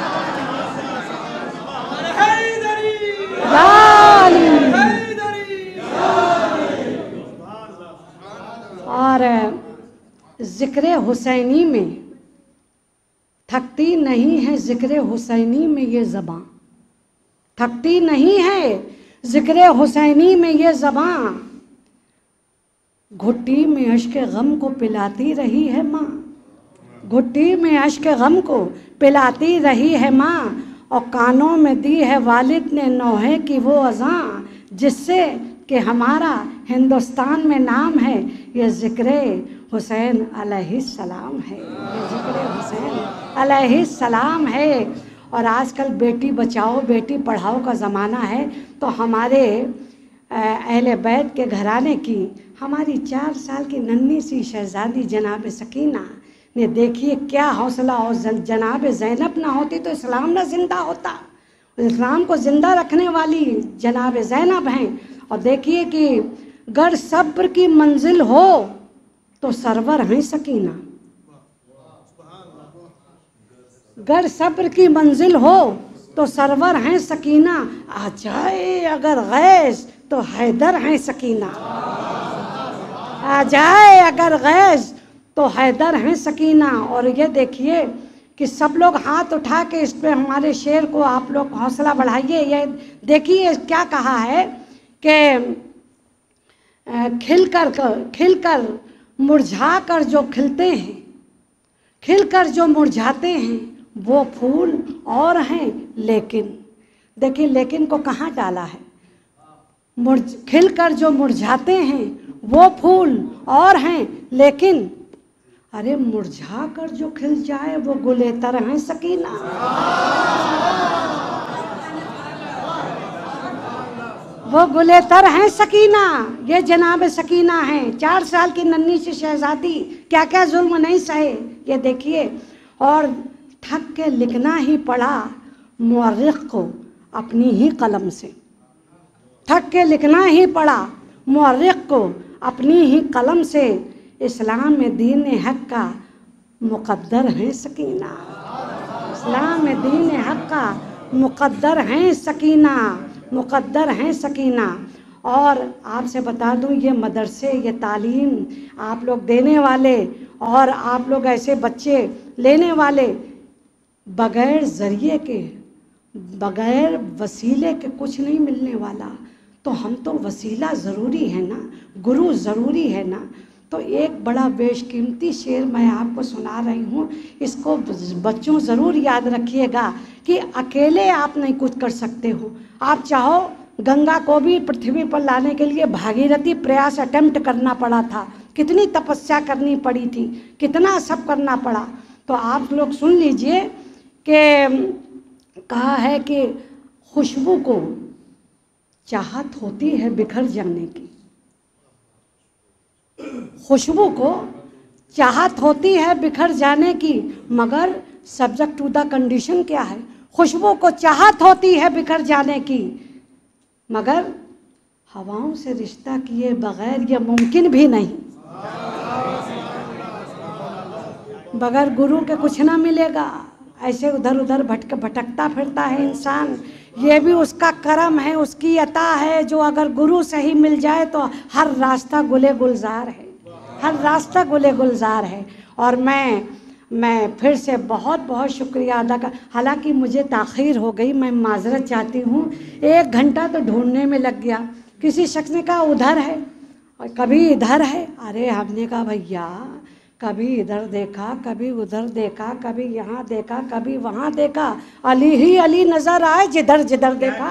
और ज़िक्र हुसैनी में थकती नहीं है, ज़िक्र हुसैनी में ये ज़बां थकती नहीं है, ज़िक्र हुसैनी में ये ज़बां। घुट्टी में अश्क गम को पिलाती रही है माँ, घुट्टी में अश्क गम को पिलाती रही है माँ। और कानों में दी है वालिद ने नौहे की वो अज़ां, जिससे कि हमारा हिंदुस्तान में नाम है। ये ज़िक्र हुसैन अलैहिस्सलाम है, ये ज़िक्र हुसैन अलैहिस्सलाम है। और आजकल बेटी बचाओ बेटी पढ़ाओ का ज़माना है, तो हमारे अहले बैत के घराने की हमारी चार साल की नन्ही सी शहज़ादी जनाब सकीना ने देखिए क्या हौसला, और जनाब ज़ैनब ना होती तो इस्लाम ना ज़िंदा होता। इस्लाम को ज़िंदा रखने वाली जनाब ज़ैनब हैं। और देखिए कि गर सब्र की मंजिल हो तो सरवर हैं सकीना, गर सब्र की मंजिल हो तो सरवर हैं सकीना, आ जाए अगर गैस तो हैदर हैं सकीना, आ जाए अगर गैस तो हैदर हैं सकीना। और ये देखिए कि सब लोग हाथ उठा के इस पे हमारे शेर को आप लोग हौसला बढ़ाइए। ये देखिए क्या कहा है कि खिलकर खिलकर मुरझा कर जो खिलते हैं, खिलकर जो मुरझाते हैं वो फूल और हैं लेकिन, देखिए लेकिन को कहाँ डाला है, मुरझ खिलकर जो मुरझाते हैं वो फूल और हैं लेकिन, अरे मुरझा कर जो खिल जाए वो गुलेतर हैं सकीना, वो गुलेतर हैं सकीना। ये जनाब सकीना हैं, चार साल की नन्ही सी शहजादी, क्या क्या जुल्म नहीं सहे ये देखिए। और थक के लिखना ही पड़ा मुअर्रिख को अपनी ही कलम से, थक के लिखना ही पड़ा मुअर्रिख को अपनी ही कलम से, इस्लाम में दीन हक का मुक़द्दर है सकीना, इस्लाम में दीन हक का मुक़द्दर है सकीना, मुक़द्दर है सकीना। और आपसे बता दूं ये मदरसे, ये तालीम आप लोग देने वाले और आप लोग ऐसे बच्चे लेने वाले, बग़ैर ज़रिए के, बग़ैर वसीले के कुछ नहीं मिलने वाला। तो हम तो वसीला ज़रूरी है ना, गुरु ज़रूरी है ना। तो एक बड़ा बेशकीमती शेर मैं आपको सुना रही हूँ, इसको बच्चों ज़रूर याद रखिएगा कि अकेले आप नहीं कुछ कर सकते हो। आप चाहो, गंगा को भी पृथ्वी पर लाने के लिए भागीरथी प्रयास अटेम्प्ट करना पड़ा था, कितनी तपस्या करनी पड़ी थी, कितना सब करना पड़ा। तो आप लोग सुन लीजिए कि कहा है कि खुशबू को चाहत होती है बिखर जाने की, खुशबू को चाहत होती है बिखर जाने की, मगर सब्जेक्ट टू द कंडीशन क्या है, खुशबू को चाहत होती है बिखर जाने की, मगर हवाओं से रिश्ता किए बगैर ये मुमकिन भी नहीं। बगैर गुरु के कुछ ना मिलेगा, ऐसे उधर उधर भटक भटकता फिरता है इंसान, ये भी उसका करम है, उसकी अता है, जो अगर गुरु सही मिल जाए तो हर रास्ता गुले गुलजार है, हर रास्ता गुले गुलजार है। और मैं मैं फिर से बहुत बहुत शुक्रिया अदा कर, हालांकि मुझे ताख़ीर हो गई, मैं माजरत चाहती हूँ, एक घंटा तो ढूंढने में लग गया। किसी शख्स ने कहा उधर है और कभी इधर है, अरे हमने कहा भैया कभी इधर देखा, कभी उधर देखा, कभी यहाँ देखा, कभी वहाँ देखा, अली ही अली नजर आए जिधर जिधर देखा।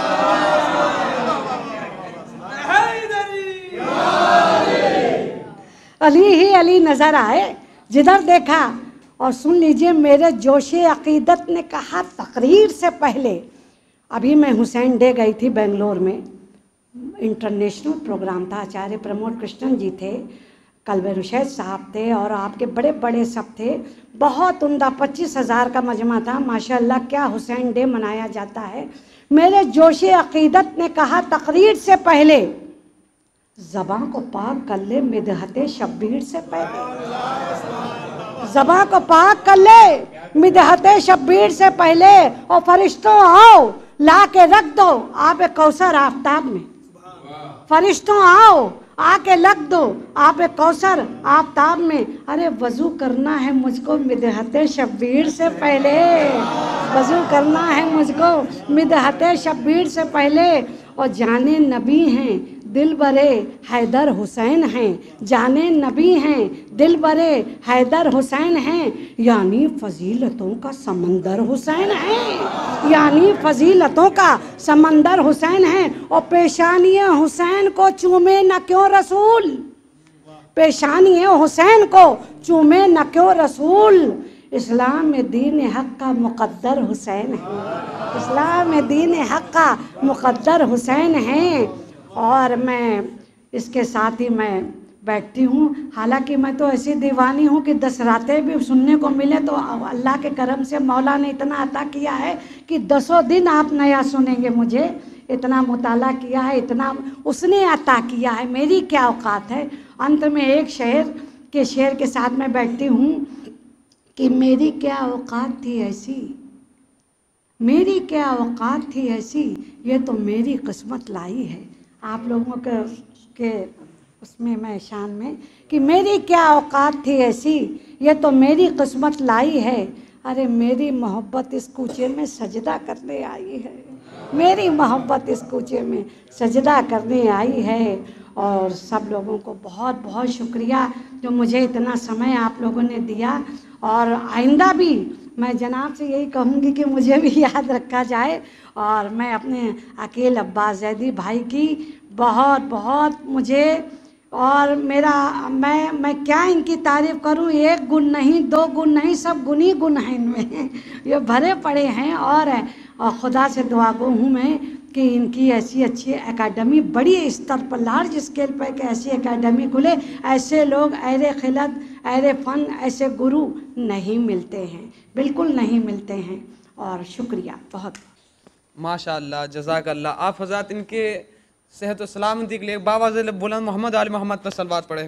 अली ही अली नजर आए जिधर देखा। और सुन लीजिए, मेरे जोशे अकीदत ने कहा तकरीर से पहले, अभी मैं हुसैन डे गई थी बेंगलोर में, इंटरनेशनल प्रोग्राम था, आचार्य प्रमोद कृष्णन जी थे, कल्बे रुशैद साहब थे और आपके बड़े बड़े सब थे, बहुत उम्दा, पच्चीस हज़ार का मजमा था, माशाल्लाह क्या हुसैन डे मनाया जाता है। मेरे जोशे अकीदत ने कहा तकरीर से पहले ज़बां को पाक कर ले मिदहते शब्बीर से पहले, ज़बां को पाक कर ले मिदहते शब्बीर से पहले, और फरिश्तों आओ ला के रख दो आप कौसर आफ्ताब में, फरिश्तों आओ आके लग दो आप कौसर आफ्ताब में। अरे वज़ू करना है मुझको मिदहते शब्बीर से पहले, वज़ू करना है मुझको मिदहते शब्बीर से पहले। और जाने नबी हैं दिल बरे हैदर हुसैन हैं, जाने नबी हैं दिल बरे हैदर हुसैन हैं, यानी फजीलतों का समंदर हुसैन है, यानी फजीलतों का समंदर हुसैन है। और पेशानियाँ हुसैन को चूमे न क्यों रसूल, पेशानियाँ हुसैन को चूमे न क्यों रसूल, इस्लाम में दीन हक़ का मुक़द्दर हुसैन है, इस्लाम में दीन हक़ का मुक़द्दर हुसैन है। और मैं इसके साथ ही मैं बैठती हूँ। हालांकि मैं तो ऐसी दीवानी हूँ कि दस रातें भी सुनने को मिले तो अल्लाह के करम से मौला ने इतना अता किया है कि दसों दिन आप नया सुनेंगे। मुझे इतना मुताला किया है, इतना उसने अता किया है, मेरी क्या औकात है। अंत में एक शेर के शेर के साथ मैं बैठती हूँ कि मेरी क्या औकात थी ऐसी, मेरी क्या औकात थी ऐसी, ये तो मेरी किस्मत लाई है। आप लोगों के के उसमें मैं शान में कि मेरी क्या औकात थी ऐसी, ये तो मेरी किस्मत लाई है। अरे मेरी मोहब्बत इस कूचे में सजदा करने आई है, मेरी मोहब्बत इस कूचे में सजदा करने आई है। और सब लोगों को बहुत बहुत शुक्रिया जो मुझे इतना समय आप लोगों ने दिया। और आइंदा भी मैं जनाब से यही कहूँगी कि मुझे भी याद रखा जाए। और मैं अपने अकील अब्बास जैदी भाई की बहुत बहुत मुझे और मेरा मैं मैं क्या इनकी तारीफ़ करूं, एक गुण नहीं, दो गुण नहीं, सब गुण ही गुण हैं इनमें, ये भरे पड़े हैं। और, और खुदा से दुआ गो हूँ मैं कि इनकी ऐसी अच्छी एकेडमी बड़ी स्तर पर लार्ज स्केल पर एक ऐसी एकेडमी खुले। ऐसे लोग ऐरे खिलत ऐरे फ़न ऐसे गुरु नहीं मिलते हैं, बिल्कुल नहीं मिलते हैं। और शुक्रिया बहुत। माशाअल्लाह, जज़ाकल्लाह। आप हज़रात इनके सेहत व सलामती के लिए बाबा ज़िल बुलंद मोहम्मद आल मोहम्मद पर सलवात पढ़े।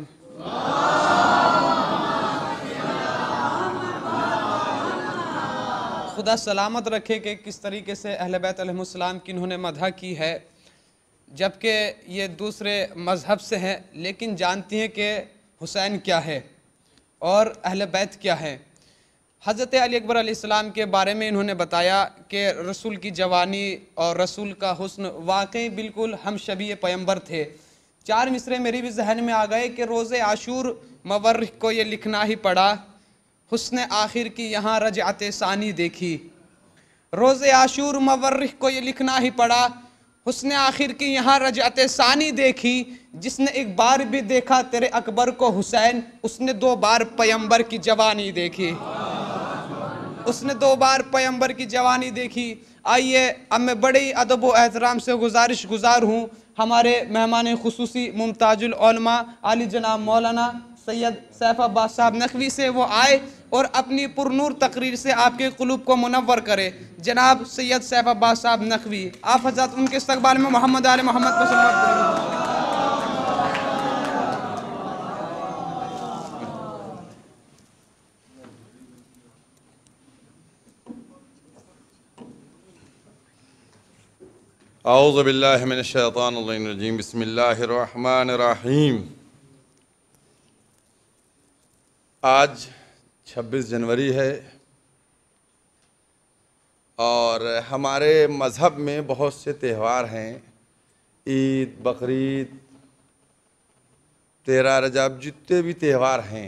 खुदा सलामत रखे कि किस तरीके से अहले बैत अलैहिमुस्सलाम की इन्होंने मदह की है, जबकि ये दूसरे मज़हब से हैं लेकिन जानती हैं कि हुसैन क्या है और अहले बैत क्या है। हज़रत अली अकबर अलैहिस्सलाम के बारे में इन्होंने बताया कि रसूल की जवानी और रसूल का हुस्न वाकई बिल्कुल हम शबीह पैगंबर थे। चार मिसरे मेरी भी जहन में आ गए कि रोज़े आशूर मवर्रिख को ये लिखना ही पड़ा, हुस्न आखिर की यहाँ रजअत सानी देखी। रोज़े आशूर मवर्रिख को ये लिखना ही पड़ा, हुस्न आखिर की यहाँ रजअत सानी देखी। जिसने एक बार भी देखा तेरे अकबर को हुसैन, उसने दो बार पैगंबर की जवानी देखी, उसने दो बार पैगंबर की जवानी देखी। आइए अब मैं बड़े ही अदब व एहतराम से गुजारिश गुजार हूँ हमारे मेहमान खुसूसी मुमताजुल उलमा आली जनाब मौलाना सैयद सैफ अब्बास साहब नकवी से वो आए और अपनी पुरनूर तकरीर से आपके कुलूब को मुनव्वर करे। जनाब सैयद सैफ अब्बास साहब नकवी, आप हज़रत उनके इस्तकबाल में मोहम्मद आले मोहम्मद को सल्लल्लाहु अलैहि वसल्लम। औज़ु बिल्लाहि मिनश शैतानिर रजीम, बिस्मिल्लाहिर रहमानिर रहीम। आज छब्बीस जनवरी है और हमारे मज़हब में बहुत से त्यौहार हैं, ईद, बकरीद, तेरह रजब, जितने भी त्यौहार हैं,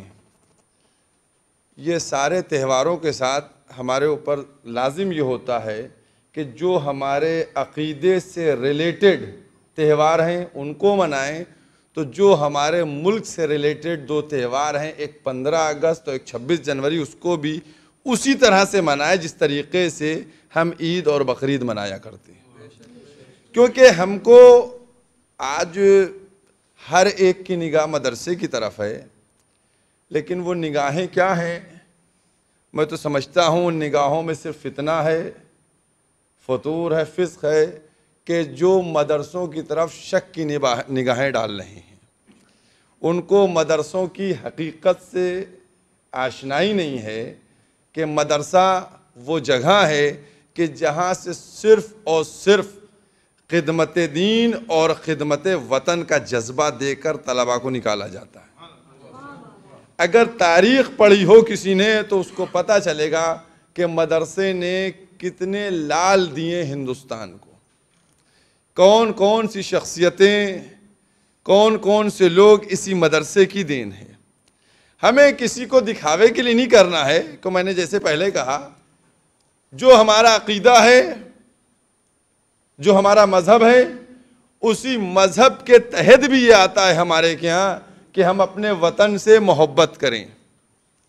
ये सारे त्योहारों के साथ हमारे ऊपर लाजिम ये होता है कि जो हमारे अक़ीदे से रिलेटेड त्यौहार हैं उनको मनाएं। तो जो हमारे मुल्क से रिलेटेड दो त्यौहार हैं, एक पंद्रह अगस्त और एक छब्बीस जनवरी, उसको भी उसी तरह से मनाएं जिस तरीके से हम ईद और बकरीद मनाया करते हैं। क्योंकि हमको आज हर एक की निगाह मदरसे की तरफ है, लेकिन वो निगाहें क्या हैं? मैं तो समझता हूँ उन निगाहों में सिर्फ फितना है, फतूर है, फ़िस्क़ है कि जो मदरसों की तरफ शक की निगाहें डाल रहे हैं। उनको मदरसों की हकीकत से आशनाई नहीं है कि मदरसा वो जगह है कि जहाँ से सिर्फ़ और सिर्फ खिदमत दीन और ख़िदमत वतन का जज्बा देकर तलबा को निकाला जाता है। अगर तारीख़ पढ़ी हो किसी ने तो उसको पता चलेगा कि मदरसे ने कितने लाल दिए हिंदुस्तान को, कौन कौन सी शख्सियतें, कौन कौन से लोग इसी मदरसे की देन है। हमें किसी को दिखावे के लिए नहीं करना है कि मैंने जैसे पहले कहा, जो हमारा अक़ीदा है, जो हमारा मज़हब है, उसी मज़हब के तहत भी ये आता है हमारे के यहाँ कि हम अपने वतन से मोहब्बत करें।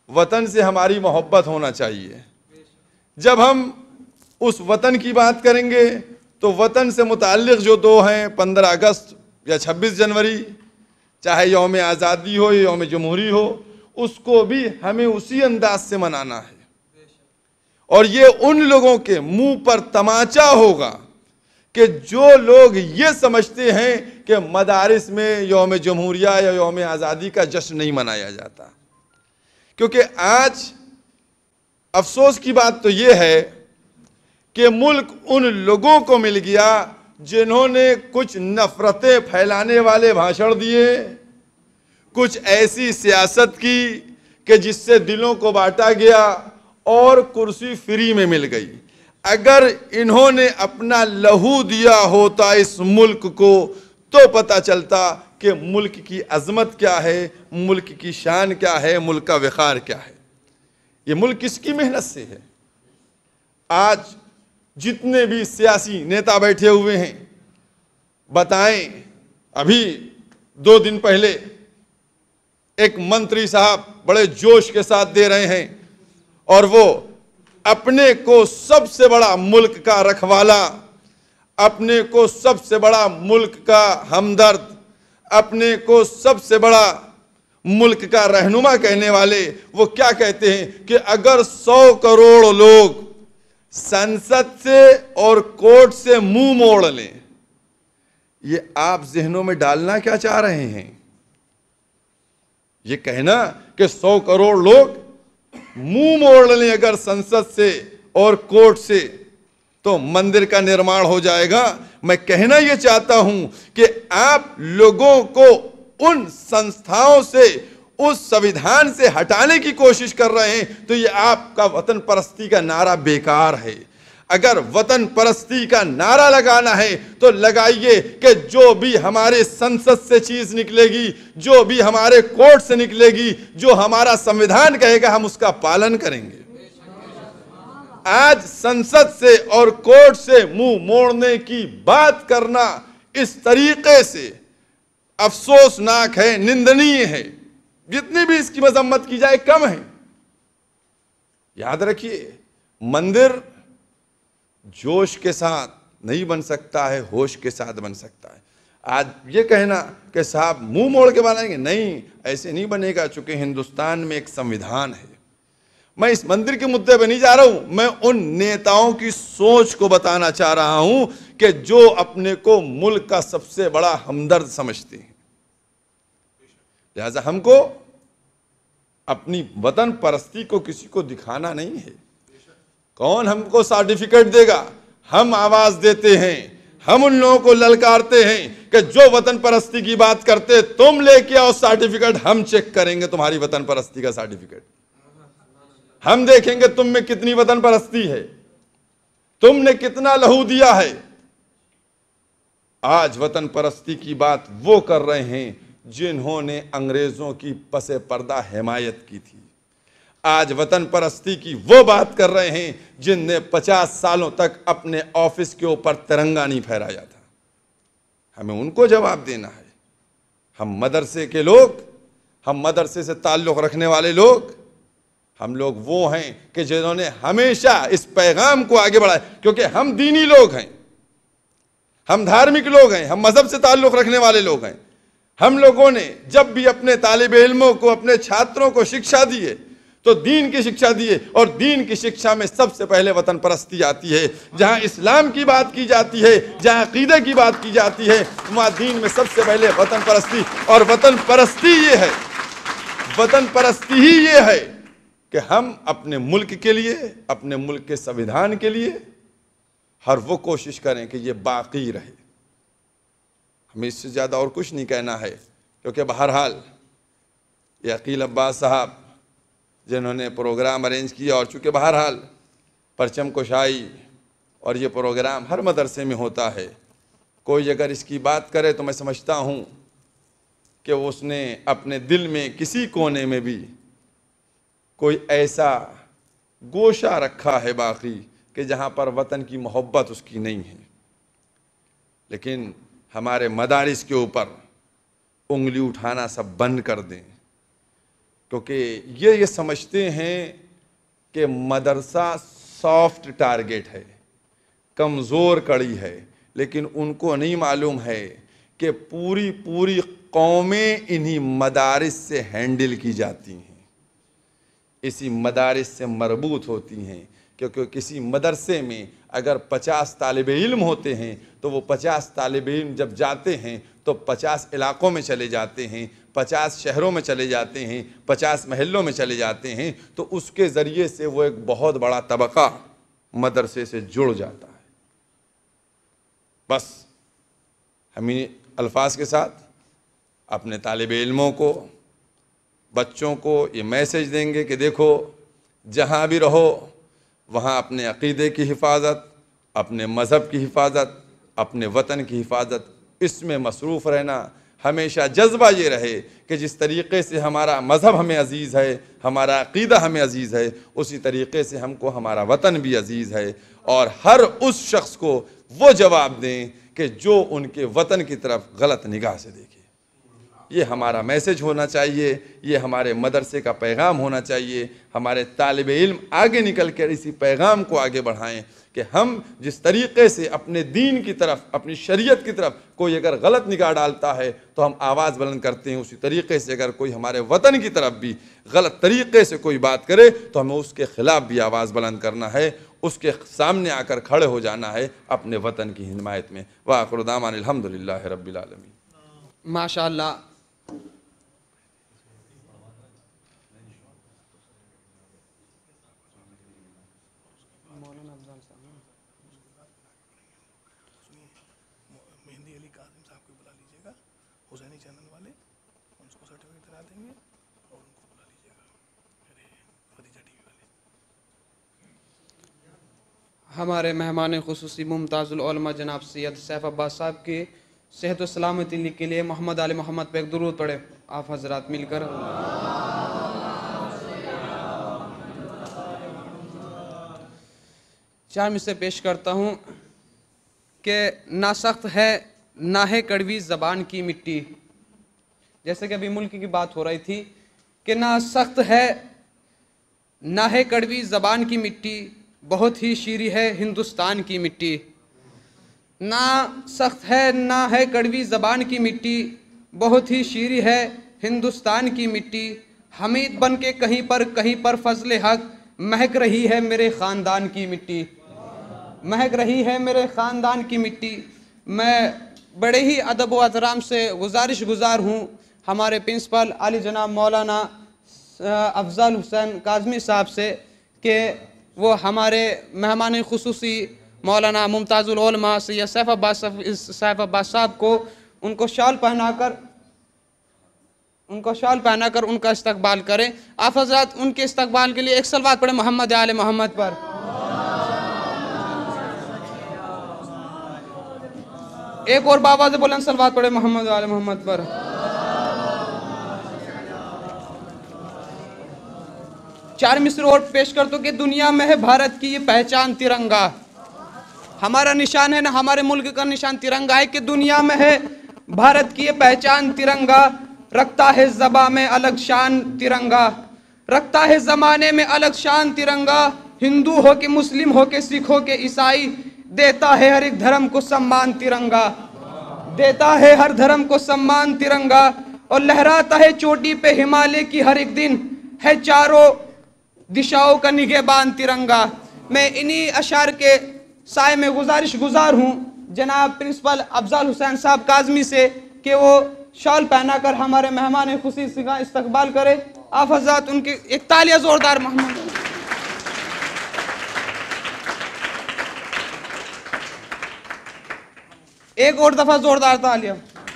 वतन से हमारी मोहब्बत होना चाहिए। जब हम उस वतन की बात करेंगे तो वतन से मुताल्लिक़ जो दो हैं, पंद्रह अगस्त या छब्बीस जनवरी, चाहे यौम आज़ादी हो या यौम जमहूरी हो, उसको भी हमें उसी अंदाज से मनाना है। और ये उन लोगों के मुंह पर तमाचा होगा कि जो लोग ये समझते हैं कि मदारिस में यौम जमहूरिया या यौम आज़ादी का जश्न नहीं मनाया जाता। क्योंकि आज अफसोस की बात तो ये है कि मुल्क उन लोगों को मिल गया जिन्होंने कुछ नफरतें फैलाने वाले भाषण दिए, कुछ ऐसी सियासत की कि जिससे दिलों को बांटा गया और कुर्सी फ्री में मिल गई। अगर इन्होंने अपना लहू दिया होता इस मुल्क को तो पता चलता कि मुल्क की अजमत क्या है, मुल्क की शान क्या है, मुल्क का वक़ार क्या है। ये मुल्क किसकी मेहनत से है। आज जितने भी सियासी नेता बैठे हुए हैं, बताएं, अभी दो दिन पहले एक मंत्री साहब बड़े जोश के साथ दे रहे हैं और वो अपने को सबसे बड़ा मुल्क का रखवाला, अपने को सबसे बड़ा मुल्क का हमदर्द, अपने को सबसे बड़ा मुल्क का रहनुमा कहने वाले, वो क्या कहते हैं कि अगर सौ करोड़ लोग संसद से और कोर्ट से मुंह मोड़ लें, ये आप जहनों में डालना क्या चाह रहे हैं? ये कहना कि सौ करोड़ लोग मुंह मोड़ लें अगर संसद से और कोर्ट से तो मंदिर का निर्माण हो जाएगा। मैं कहना यह चाहता हूं कि आप लोगों को उन संस्थाओं से, उस संविधान से हटाने की कोशिश कर रहे हैं तो ये आपका वतन परस्ती का नारा बेकार है। अगर वतन परस्ती का नारा लगाना है तो लगाइए कि जो भी हमारे संसद से चीज निकलेगी, जो भी हमारे कोर्ट से निकलेगी, जो हमारा संविधान कहेगा हम उसका पालन करेंगे। आज संसद से और कोर्ट से मुंह मोड़ने की बात करना इस तरीके से अफसोसनाक है, निंदनीय है। जितनी भी इसकी मजम्मत की जाए कम है। याद रखिए, मंदिर जोश के साथ नहीं बन सकता है, होश के साथ बन सकता है। आज ये कहना कि साहब मुंह मोड़ के बनाएंगे, नहीं, ऐसे नहीं बनेगा। चूंकि हिंदुस्तान में एक संविधान है। मैं इस मंदिर के मुद्दे पे नहीं जा रहा हूं, मैं उन नेताओं की सोच को बताना चाह रहा हूं कि जो अपने को मुल्क का सबसे बड़ा हमदर्द समझते हैं। लिहाजा हमको अपनी वतन परस्ती को किसी को दिखाना नहीं है। कौन हमको सर्टिफिकेट देगा? हम आवाज देते हैं, हम उन लोगों को ललकारते हैं कि जो वतन परस्ती की बात करते, तुम लेके आओ सर्टिफिकेट, हम चेक करेंगे तुम्हारी वतन परस्ती का सर्टिफिकेट। हम देखेंगे तुम में कितनी वतन परस्ती है, तुमने कितना लहू दिया है। आज वतन परस्ती की बात वो कर रहे हैं जिन्होंने अंग्रेजों की पसे पर्दा हिमायत की थी। आज वतन परस्ती की वो बात कर रहे हैं जिनने पचास सालों तक अपने ऑफिस के ऊपर तिरंगा नहीं फहराया था। हमें उनको जवाब देना है। हम मदरसे के लोग, हम मदरसे से ताल्लुक़ रखने वाले लोग, हम लोग वो हैं कि जिन्होंने हमेशा इस पैगाम को आगे बढ़ाया। क्योंकि हम दीनी लोग हैं, हम धार्मिक लोग हैं, हम मजहब से ताल्लुक़ रखने वाले लोग हैं। हम लोगों ने जब भी अपने तालिब इल्मों को, अपने छात्रों को शिक्षा दिए तो दीन की शिक्षा दिए, और दीन की शिक्षा में सबसे पहले वतन परस्ती आती है। जहां इस्लाम की बात की जाती है, जहां अकीदे की बात की जाती है, वहां दीन में सबसे पहले वतन परस्ती। और वतन परस्ती ये है, वतन परस्ती ही ये है कि हम अपने मुल्क के लिए, अपने मुल्क के संविधान के लिए हर वो कोशिश करें कि ये बाकी रहे। हमें इससे ज़्यादा और कुछ नहीं कहना है। क्योंकि बहरहाल ये अकील अब्बास साहब जिन्होंने प्रोग्राम अरेंज किया, और चूँकि बहरहाल परचम कुशाई और ये प्रोग्राम हर मदरसे में होता है, कोई अगर इसकी बात करे तो मैं समझता हूँ कि उसने अपने दिल में किसी कोने में भी कोई ऐसा गोशा रखा है बाकी कि जहाँ पर वतन की मोहब्बत उसकी नहीं है। लेकिन हमारे मदारिस के ऊपर उंगली उठाना सब बंद कर दें। क्योंकि ये ये समझते हैं कि मदरसा सॉफ्ट टारगेट है, कमज़ोर कड़ी है, लेकिन उनको नहीं मालूम है कि पूरी पूरी कौमें इन्हीं मदारिस से हैंडल की जाती हैं, इसी मदारिस से मरबूत होती हैं। क्योंकि किसी मदरसे में अगर पचास तालिब इल्म होते हैं तो वो पचास तालिब इल्म जब जाते हैं तो पचास इलाक़ों में चले जाते हैं, पचास शहरों में चले जाते हैं, पचास महलों में चले जाते हैं, तो उसके ज़रिए से वो एक बहुत बड़ा तबका मदरसे से जुड़ जाता है। बस हम इन अल्फाज के साथ अपने तालिब इल्मों को, बच्चों को ये मैसेज देंगे कि देखो, जहाँ भी रहो वहाँ अपने अक़ीदे की हिफाजत, अपने मज़हब की हिफाजत, अपने वतन की हिफाजत, इसमें मसरूफ़ रहना। हमेशा जज्बा ये रहे कि जिस तरीक़े से हमारा मज़हब हमें अज़ीज़ है, हमारा अक़ीदा हमें अज़ीज़ है, उसी तरीक़े से हमको हमारा वतन भी अज़ीज़ है। और हर उस शख्स को वो जवाब दें कि जो उनके वतन की तरफ गलत निगाह से देखे। ये हमारा मैसेज होना चाहिए, ये हमारे मदरसे का पैगाम होना चाहिए। हमारे तालिब इल्म आगे निकल कर इसी पैगाम को आगे बढ़ाएं कि हम जिस तरीक़े से अपने दीन की तरफ, अपनी शरीयत की तरफ कोई अगर गलत निगाह डालता है तो हम आवाज़ बुलंद करते हैं, उसी तरीक़े से अगर कोई हमारे वतन की तरफ भी गलत तरीक़े से कोई बात करे तो हमें उसके ख़िलाफ़ भी आवाज़ बुलंद करना है, उसके सामने आकर खड़े हो जाना है अपने वतन की हिमायत में। व आखिर दावाना अल्हम्दुलिल्लाहि रब्बिल आलमीन। माशाअल्लाह। हमारे मेहमान खुसूसी मुमताज़ुल उलमा जनाब सैयद सैफ अब्बास साहब की सेहत व सलामती के लिए मोहम्मद आले मोहम्मद पे एक दुरूद पढ़े आप हजरात मिलकर। चार मिसरे पेश करता हूँ कि ना सख्त है ना है कड़वी ज़बान की मिट्टी। जैसे कि अभी मुल्क की बात हो रही थी कि ना सख्त है ना है कड़वी ज़बान की मिट्टी, बहुत ही शीरी है हिंदुस्तान की मिट्टी। ना सख्त है ना है कड़वी ज़बान की मिट्टी, बहुत ही शीरी है हिंदुस्तान की मिट्टी। हमीद बन के कहीं पर कहीं पर फजले हक महक रही है मेरे ख़ानदान की मिट्टी, महक रही है मेरे ख़ानदान की मिट्टी। मैं बड़े ही अदब व एहतराम से गुजारिश गुजार हूँ हमारे प्रिंसिपल आली जनाब मौलाना अफजल हुसैन काज़मी साहब से कि वो हमारे मेहमान खुसूसी मौलाना मुमताज़ुल उलमा सैयद सैफ अब्बास सैफ अब्बास साहब को उनको शाल पहनाकर उनको शाल पहनाकर उनका इस्तकबाल करें। आप हज़रात उनके इस्तकबाल के लिए एक सलवात पढ़े मोहम्मद आले मोहम्मद पर। एक और बाबा से बुलंद सलवात पढ़े मोहम्मद आले मोहम्मद पर। चार मिसरे और पेश कर दो कि दुनिया में है भारत की ये पहचान तिरंगा। हमारा निशान है ना, हमारे मुल्क का निशान तिरंगा है कि दुनिया में है भारत की ये पहचान तिरंगा। रखता है ज़बां में अलग शान तिरंगा, रखता है ज़माने में अलग शान तिरंगा। हिंदू हो के मुस्लिम हो के सिख हो के ईसाई, देता है हर एक धर्म को सम्मान तिरंगा, देता है हर धर्म को सम्मान तिरंगा। और लहराता है चोटी पे हिमालय की हर एक दिन, है चारों दिशाओं का निगहबान तिरंगा। मैं इन्हीं अशार के साय में गुजारिश गुजार हूँ जनाब प्रिंसिपल अफजल हुसैन साहब काज़मी से कि वो शाल पहनाकर हमारे मेहमान खुसूसी का इस्तकबाल करे। आप हज़रात उनके एक तालियां ज़ोरदार मोहम्मद। एक और दफ़ा ज़ोरदार तालियां।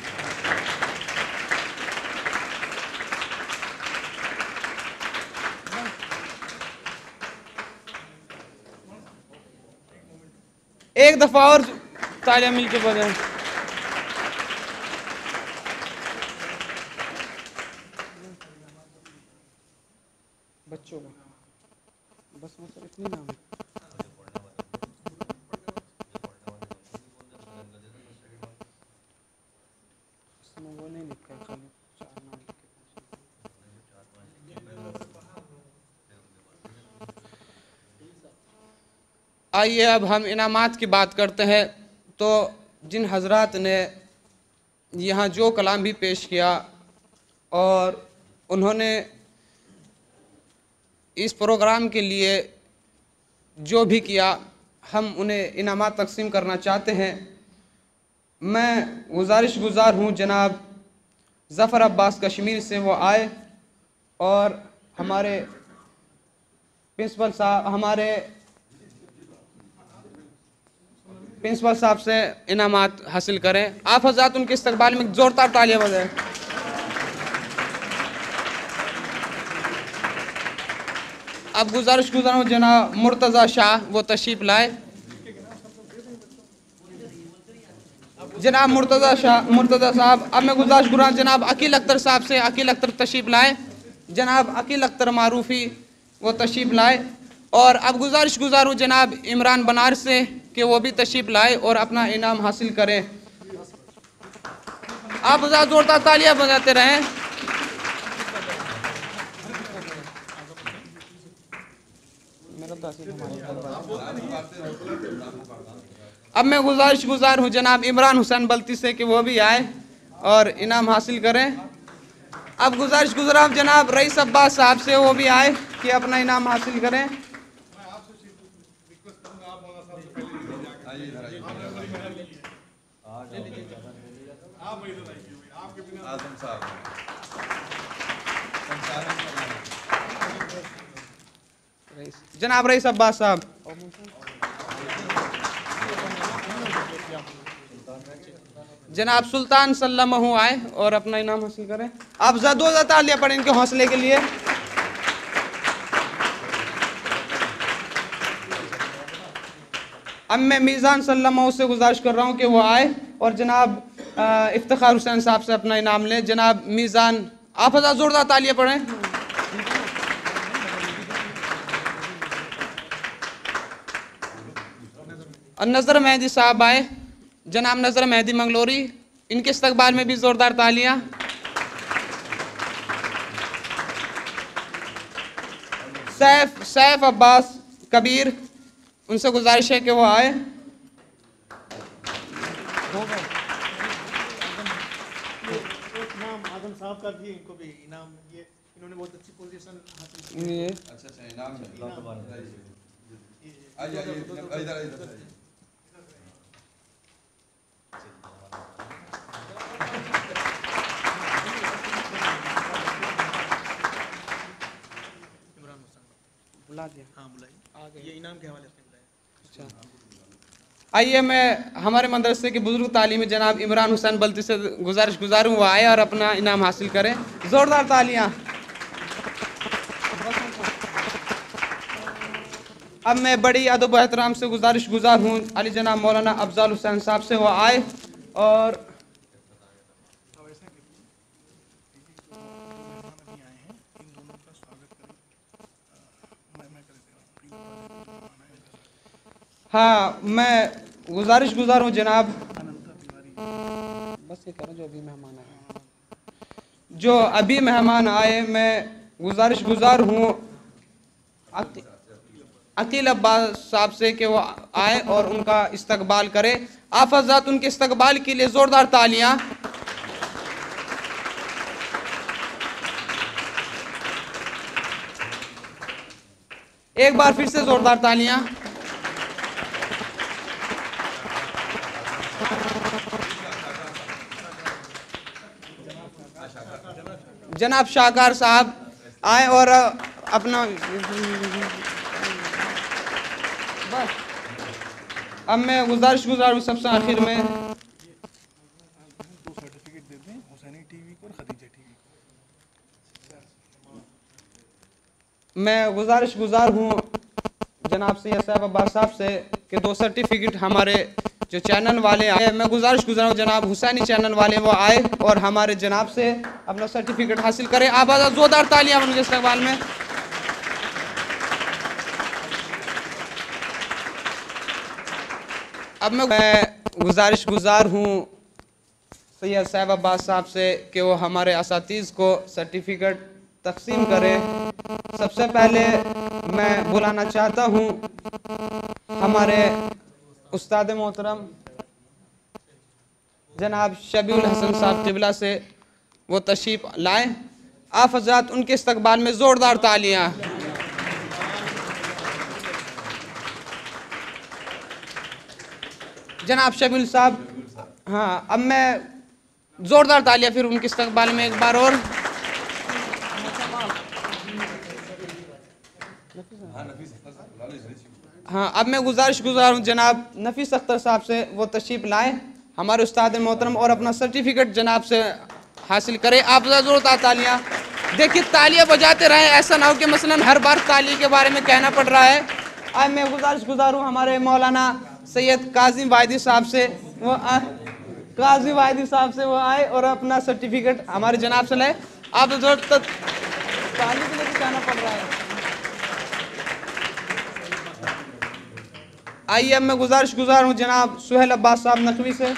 एक दफा और तालियां मिलके बजाएं। बच्चों को बस मतलब इतनी नाम है। इसमें वो नहीं लिखा है, खाली चार नाम लिखे। आइए अब हम इनामात की बात करते हैं। तो जिन हजरात ने यहाँ जो कलाम भी पेश किया और उन्होंने इस प्रोग्राम के लिए जो भी किया, हम उन्हें इनामात तकसीम करना चाहते हैं। मैं गुजारिश गुजार हूँ जनाब ज़फ़र अब्बास कश्मीर से वो आए और हमारे प्रिंसिपल साहब हमारे प्रिंसिपल साहब से इनामात हासिल करें। आप हज़रात उनके इस्तकबाल में ज़ोरदार तालियां बजाएं। अब गुजारिश गुजार हूँ जनाब मुर्तज़ा शाह वो तशरीफ़ लाए। जनाब मुर्तज़ा शाह मुर्तज़ा साहब। अब मैं गुजारिश गुजार जनाब अकील अख्तर साहब से अकील अख्तर तशरीफ़ लाए। जनाब अकील अख्तर मारूफ़ी वो तशरीफ़ लाए। और अब गुजारिश गुजार हूँ जनाब इमरान बनार से कि वो भी तशरीफ़ लाए और अपना इनाम हासिल करें। आप ज़्यादा जोरदार तालियां बजाते रहें। अब मैं गुजारिश गुजार हूँ जनाब इमरान हुसैन बल्ती से कि वो भी आए और इनाम हासिल करें। अब गुजारिश गुजार हूँ जनाब रईस अब्बास साहब से वो भी आए कि अपना इनाम हासिल करें। जनाब रईस अब्बास साहब। जनाब सुल्तान सल्लमहु आए और अपना इनाम हासिल करें। आप दो ज़्यादा तालियां पड़े इनके हौसले के लिए। अब मैं मीज़ान सल्लमहु से गुजारिश कर रहा हूं कि वो आए और जनाब इफ्तिखार हुसैन साहब से अपना इनाम लें। जनाब मीज़ान, आप हज़ार जोरदार तालियां पड़ें। और नज़र मेहदी साहब आए। जनाब नज़र मेहदी मंगलोरी, इनके इस्तकबाल में भी ज़ोरदार तालियां। सैफ सैफ अब्बास कबीर, उनसे गुजारिश है कि वो आए। आजम साहब का भी इनको भी इनाम, ये इन्होंने बहुत अच्छी पोजीशन हासिल की है। अच्छा अच्छा इनाम है। आइए आइए इधर इधर। बुला दिया? हाँ बुलाइए, ये इनाम के हवाले से बुलाइए। अच्छा आइए मैं हमारे मदरसे के बुजुर्ग तालीमी जनाब इमरान हुसैन बल्ती से गुजारिश गुजार हूँ वो आए और अपना इनाम हासिल करें। ज़ोरदार तालियां। अब मैं बड़ी अदब एहतराम से गुजारिश गुजार हूँ अली जनाब मौलाना अफजाल हुसैन साहब से वो आए और हाँ मैं गुजारिश गुजार हूँ जनाब बस ये करो जो अभी मेहमान आए जो अभी मेहमान आए मैं गुजारिश गुजार हूँ अकील अब्बास साहब से कि वो आए और उनका इस्तकबाल करें। आप हज़रात उनके इस्तकबाल के लिए ज़ोरदार तालियां। एक बार फिर से ज़ोरदार तालियां। जनाब शाहकार साहब आए और अपना बस। अब मैं गुजारिश गुजार हूँ सबसे आखिर में दो सर्टिफिकेट दे दें हुसैनी टीवी को और खदीजा टीवी को। मैं गुजारिश गुजार हूँ जनाब सैयद साहब अब्बास साहब से कि दो सर्टिफिकेट हमारे जो चैनल वाले आए, मैं गुजारिश गुजार हूँ जनाब हुसैनी चैनल वाले वो आए और हमारे जनाब से अपना सर्टिफिकेट हासिल करें। आप जोरदार तालियां उनके इस्तकबाल में। अब मैं गुजारिश गुजार हूँ सैयद साहब अब्बास साहब से कि वो हमारे असातीज़ को सर्टिफिकेट तकसीम करें। सबसे पहले मैं बुलाना चाहता हूँ हमारे उस्ताद मोहतरम जनाब शबीउल हसन साहब किबला से वो तशरीफ़ लाए। आप हज़रात उनके इस्तकबाल में ज़ोरदार तालियाँ। जनाब शबीउल साहब, हाँ, अब मैं ज़ोरदार तालियाँ फिर उनके इस्तकबाल में एक बार और। हाँ, अब मैं गुजारिश गुजार हूँ जनाब नफीस अख्तर साहब से वो तशरीफ़ लाए, हमारे उस्ताद मोहतरम, और अपना सर्टिफिकेट जनाब से हासिल करें। आप ज़रूर तालियाँ। देखिए, तालियाँ बजाते रहें, ऐसा ना हो कि मसलन हर बार ताली के बारे में कहना पड़ रहा है। अब मैं गुजारिश गुजार हूँ हमारे मौलाना सैयद काजिम वाहिदी साहब से वो काजिम वाहिदी साहब से वो आए और अपना सर्टिफिकेट हमारे जनाब से लाए। आप ज़रूर ताली के लिए कहना पड़ रहा है। आइए, अब मैं गुजारिश गुजार हूँ जनाब सुहेल अब्बास साहब नकवी से।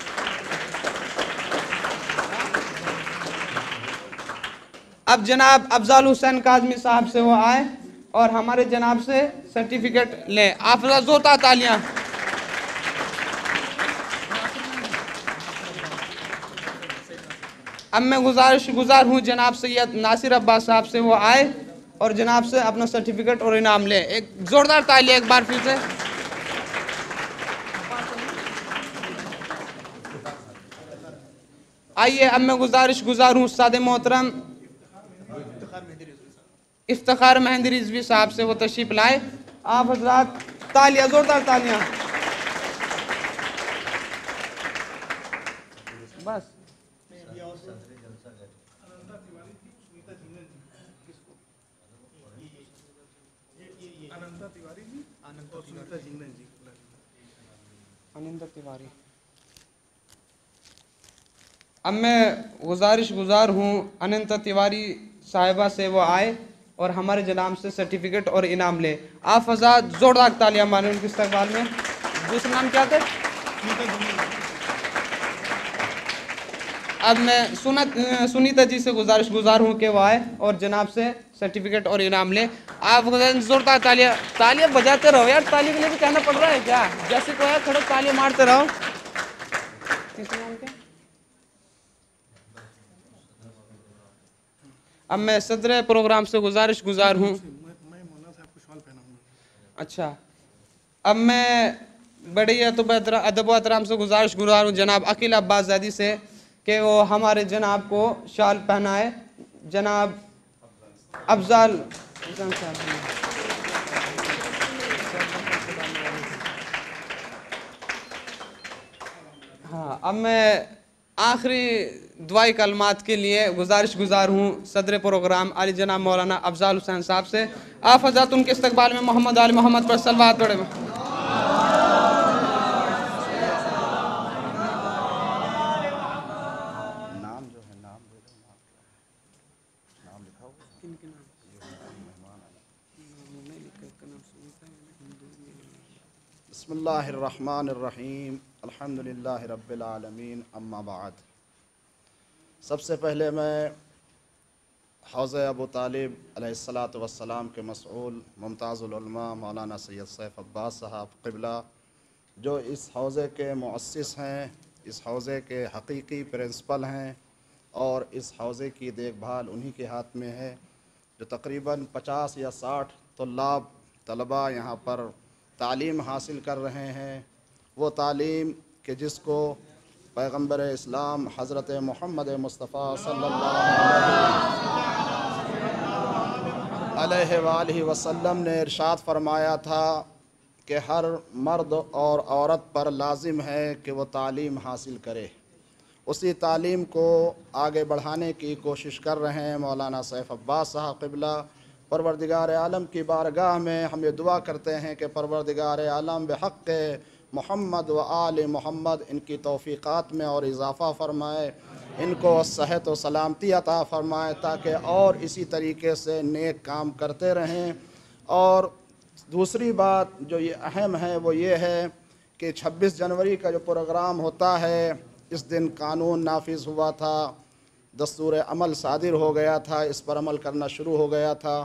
अब जनाब अफजाल हुसैन काजमी साहब से वो आए और हमारे जनाब से सर्टिफिकेट लें। आप जोरदार तालियां। अब मैं गुजारिश गुजार हूँ जनाब सैयद नासिर अब्बास साहब से वो आए और जनाब से अपना सर्टिफिकेट और इनाम लें। एक जोरदार तालियां एक बार फिर से। आइए, अब मैं गुजारिश गुजार हूँ उस्ताद मोहतरम इफ्तिखार मेहंदी रिजवी साहब से वो तशरीफ लाए। आप हजरात तालियां, जोरदार तालियां। बस अनिंदा तिवारी। अब मैं गुजारिश गुजार हूँ अनंता तिवारी साहिबा से वो आए और हमारे जनाब से सर्टिफिकेट और इनाम ले। आप हज़रात जोरदार तालियां माने उनके इस्तकबाल में। दूसरा नाम क्या थे? अब मैं सुनत सुनीता जी से गुजारिश गुजार हूँ कि वो आए और जनाब से सर्टिफिकेट और इनाम ले। आप जोरदार तालियां तालियां बजाते रहो यार, ताली के लिए भी कहना पड़ रहा है क्या? जैसे कोई है खड़े तालियां मारते रहो। तीसरा नाम क्या? अब मैं सदर प्रोग्राम से गुजारिश गुजार हूँ। अच्छा, अब मैं बड़ी अदब एहतराम से गुजारिश गुजार हूँ जनाब अकील अब्बास ज़ैदी से कि वो हमारे जनाब को शाल पहनाए। जनाब अफजाल, हाँ, अब मैं आखिरी दुआई कलमात के लिए गुजारिश गुजार हूँ सदर प्रोग्राम आली जनाब मौलाना अफजाल हुसैन साहब से। आप हज़रात उनके इस्तकबाल में मोहम्मद आल मोहम्मद पर सलवात पढ़े। बिस्मिल्लाहिर्रहमानिर्रहीम अल्हम्दुलिल्लाहि रब्बिल आलमीन अम्मा बाद। सबसे पहले मैं हौज़ अबू तालिब अलैहिस्सलातु वस्सलाम के मसऊल मुमताज़ुल उलमा मौलाना सैयद सैफ अब्बास साहब क़िबला, जो इस हौज़े के मुअस्सिस हैं, इस हौज़े के हकीकी प्रिंसिपल हैं और इस हौज़े की देखभाल उन्हीं के हाथ में है, जो तकरीबन पचास या साठ तुल्लाब तलबा यहाँ पर तालीम हासिल कर रहे हैं। वो तालीम कि जिसको पैगम्बर इस्लाम हज़रत मोहम्मद मुस्तफ़ा सल्लल्लाहु अलैहि वसल्लम ने इरशाद फरमाया था कि हर मर्द और औरत पर लाजिम है कि वो तालीम हासिल करे। उसी तालीम को आगे बढ़ाने की कोशिश कर रहे हैं मौलाना सैफ अब्बास साहब क़िबला। परवरदिगार आलम की बारगाह में हम ये दुआ करते हैं कि परवरदिगार आलम बेहक़ मोहम्मद व आल मोहम्मद इनकी तौफ़ीक़ात में और इजाफ़ा फ़रमाए, इनको सेहत व सलामती अता फ़रमाए, ताकि और इसी तरीके से नेक काम करते रहें। और दूसरी बात जो ये अहम है वो ये है कि छब्बीस जनवरी का जो प्रोग्राम होता है, इस दिन कानून नाफिज हुआ था, दस्तूर अमल सादिर हो गया था, इस पर अमल करना शुरू हो गया था।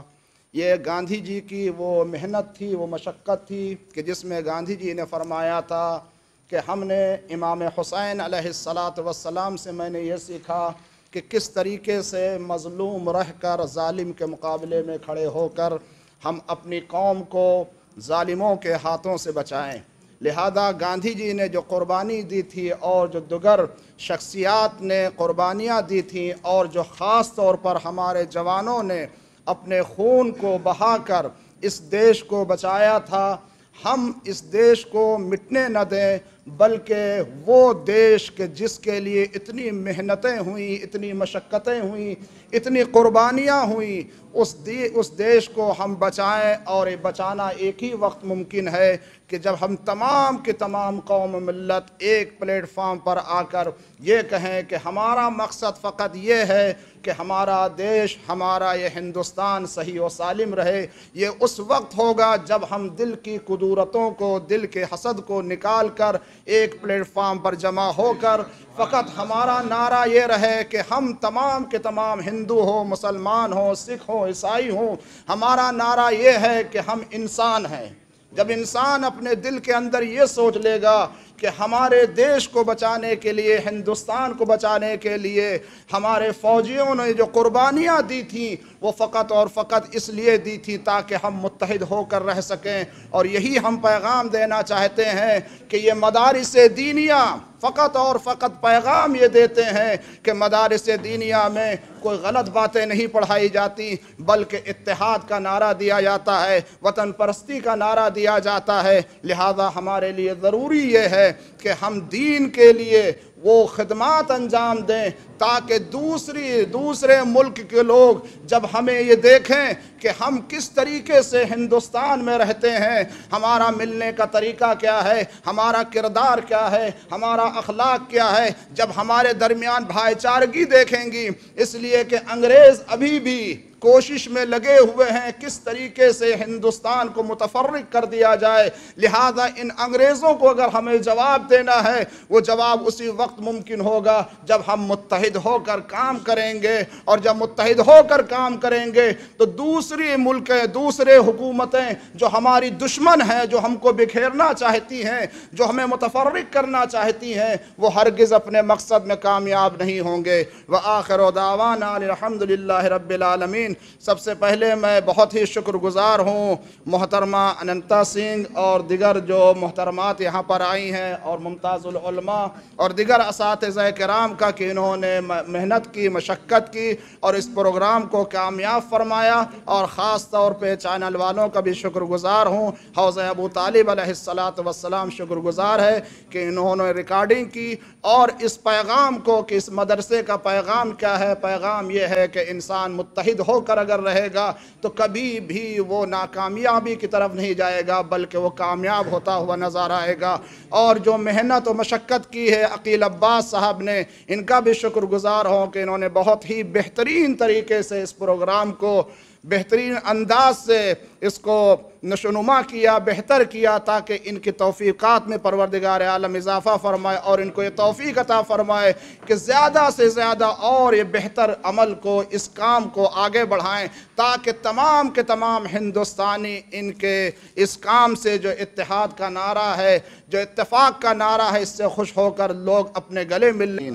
ये गांधी जी की वो मेहनत थी, वो मशक्क़त थी कि जिसमें गांधी जी ने फरमाया था कि हमने इमाम हुसैन अलैहिस्सलातु वस्सलाम से मैंने ये सीखा कि किस तरीके से मज़लूम रह कर ज़ालिम के मुकाबले में खड़े होकर हम अपनी कौम को ज़ालिमों के हाथों से बचाएं। लिहाजा गांधी जी ने जो क़ुरबानी दी थी और जो दुगर शख्सियात ने क़ुरबानियाँ दी थी और जो ख़ास तौर पर हमारे जवानों ने अपने खून को बहाकर इस देश को बचाया था, हम इस देश को मिटने न दें, बल्कि वो देश के जिसके लिए इतनी मेहनतें हुई, इतनी मशक्क़तें हुई, इतनी क़ुरबानियाँ हुई, उस दे उस देश को हम बचाएं। और ये बचाना एक ही वक्त मुमकिन है कि जब हम तमाम के तमाम कौम मिल्लत एक प्लेटफार्म पर आकर ये कहें कि हमारा मकसद फ़कत ये है कि हमारा देश, हमारा ये हिंदुस्तान सही व सालिम रहे। ये उस वक्त होगा जब हम दिल की कुदूरतों को, दिल के हसद को निकाल कर एक प्लेटफार्म पर जमा होकर फ़कत हमारा नारा ये रहे कि हम तमाम के तमाम हिंदू हो, मुसलमान हो, सिख हो, ईसाई हो, हमारा नारा ये है कि हम इंसान हैं। जब इंसान अपने दिल के अंदर ये सोच लेगा कि हमारे देश को बचाने के लिए, हिंदुस्तान को बचाने के लिए हमारे फ़ौजियों ने जो कुर्बानियाँ दी थी वो फ़कत और फ़कत इसलिए दी थी ताकि हम मुत्तहिद होकर रह सकें। और यही हम पैगाम देना चाहते हैं कि ये मदारिस दीनिया फ़कत और फ़कत पैगाम ये देते हैं कि मदारिस दीनिया में कोई गलत बातें नहीं पढ़ाई जाती, बल्कि इत्तेहाद का नारा दिया जाता है, वतन परस्ती का नारा दिया जाता है। लिहाजा हमारे लिए ज़रूरी ये है कि हम दीन के लिए वो खिदमात अंजाम दें ताकि दूसरी दूसरे मुल्क के लोग जब हमें ये देखें कि हम किस तरीके से हिंदुस्तान में रहते हैं, हमारा मिलने का तरीका क्या है, हमारा किरदार क्या है, हमारा अखलाक क्या है, जब हमारे दरमियान भाईचारगी देखेंगी। इसलिए कि अंग्रेज़ अभी भी कोशिश में लगे हुए हैं किस तरीके से हिंदुस्तान को मुतफर्रिक कर दिया जाए। लिहाजा इन अंग्रेज़ों को अगर हमें जवाब देना है, वो जवाब उसी वक्त मुमकिन होगा जब हम मुत्तहिद होकर काम करेंगे। और जब मुत्तहिद होकर काम करेंगे तो दूसरी मुल्क, दूसरे हुकूमतें जो हमारी दुश्मन हैं, जो हमको बिखेरना चाहती हैं, जो हमें मुतफर्रिक करना चाहती हैं, वो हरगिज़ अपने मकसद में कामयाब नहीं होंगे। व आखिर दावाना अल्हम्दुलिल्लाहि रब्बिल आलमीन। सबसे पहले मैं बहुत ही शुक्रगुजार हूँ मोहतरमा अनंता सिंह और दिगर जो मोहतरमात यहाँ पर आई हैं और मुमताज़ुल उलमा और दिगर असातिज़ा किराम का कि इन्होंने मेहनत की, मशक्क़त की और इस प्रोग्राम को कामयाब फरमाया। और ख़ास तौर पे चैनल वालों का भी शुक्रगुजार हूँ। हौज़ अबू तालिब अलैहिस्सलातु वस्सलाम शुक्रगुजार है कि इन्होंने रिकॉर्डिंग की और इस पैगाम को, कि इस मदरसे का पैगाम क्या है, पैगाम ये है कि इंसान मुत्तहिद हो कर अगर रहेगा तो कभी भी वो नाकामयाबी की तरफ नहीं जाएगा, बल्कि वो कामयाब होता हुआ नज़र आएगा। और जो मेहनत और मशक्क़त की है अकील अब्बास साहब ने, इनका भी शुक्रगुजार हूँ कि इन्होंने बहुत ही बेहतरीन तरीके से इस प्रोग्राम को बेहतरीन अंदाज से इसको नशोनुमा किया, बेहतर किया, ताकि इनकी तौफ़ीक़ात में परवरदिगार आलम इजाफ़ा फ़रमाए और इनको ये तौफ़ीक़ अता फ़रमाए कि ज़्यादा से ज़्यादा और ये बेहतर अमल को, इस काम को आगे बढ़ाएं, ताकि तमाम के तमाम हिंदुस्तानी इनके इस काम से जो इत्तेहाद का नारा है, जो इत्तेफाक का नारा है, इससे खुश होकर लोग अपने गले मिल लें।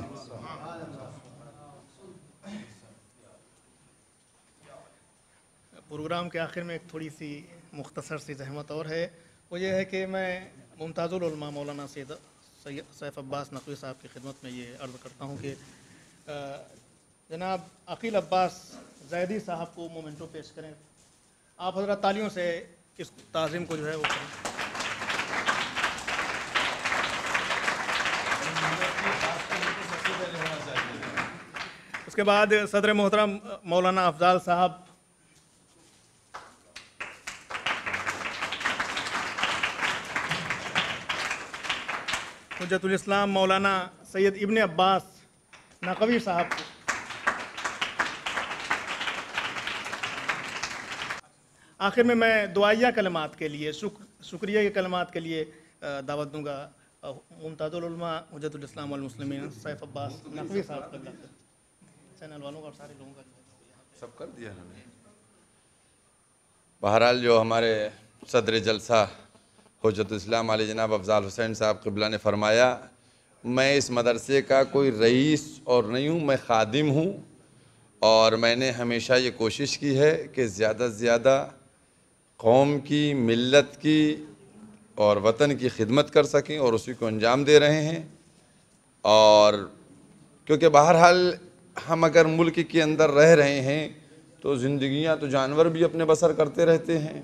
प्रोग्राम के आखिर में एक थोड़ी सी मुख्तसर सी जहमत और है, वो ये है कि मैं मुमताज़ुल उलमा मौलाना सैयद सैफ अब्बास नकवी साहब की खिदमत में ये अर्ज़ करता हूँ कि जनाब अकील अब्बास ज़ैदी साहब को मोमेंटो पेश करें। आप हज़रत तालियों से इस ताज़ीम को जो है वो करें। उसके बाद सदर मोहतरम मौलाना अफजाल साहब, हुज्जतुल इस्लाम मौलाना सैयद इब्ने अब्बास नकवी साहब को, आखिर में मैं दुआइया कलमात के लिए, शुक्र शुक्रिया के कलमात के लिए दावत दूंगा मुमताज़ुल उलमा हुज्जतुल इस्लाम वल मुस्लिमीन सैफ अब्बास नकवी साहब का, चैनल वालों का और सारे लोगों का सब कर दिया। बहरहाल जो हमारे सदर जलसा हुज्जतुल इस्लाम आली जनाब अफजाल हुसैन साहब क़िबला ने फरमाया, मैं इस मदरसे का कोई रईस और नहीं हूँ, मैं खादिम हूँ। और मैंने हमेशा ये कोशिश की है कि ज़्यादा से ज़्यादा कौम की, मिल्लत की और वतन की खिदमत कर सकें, और उसी को अंजाम दे रहे हैं। और क्योंकि बहरहाल हम अगर मुल्क के अंदर रह रहे हैं तो ज़िंदगियाँ, तो जानवर भी अपने बसर करते रहते हैं,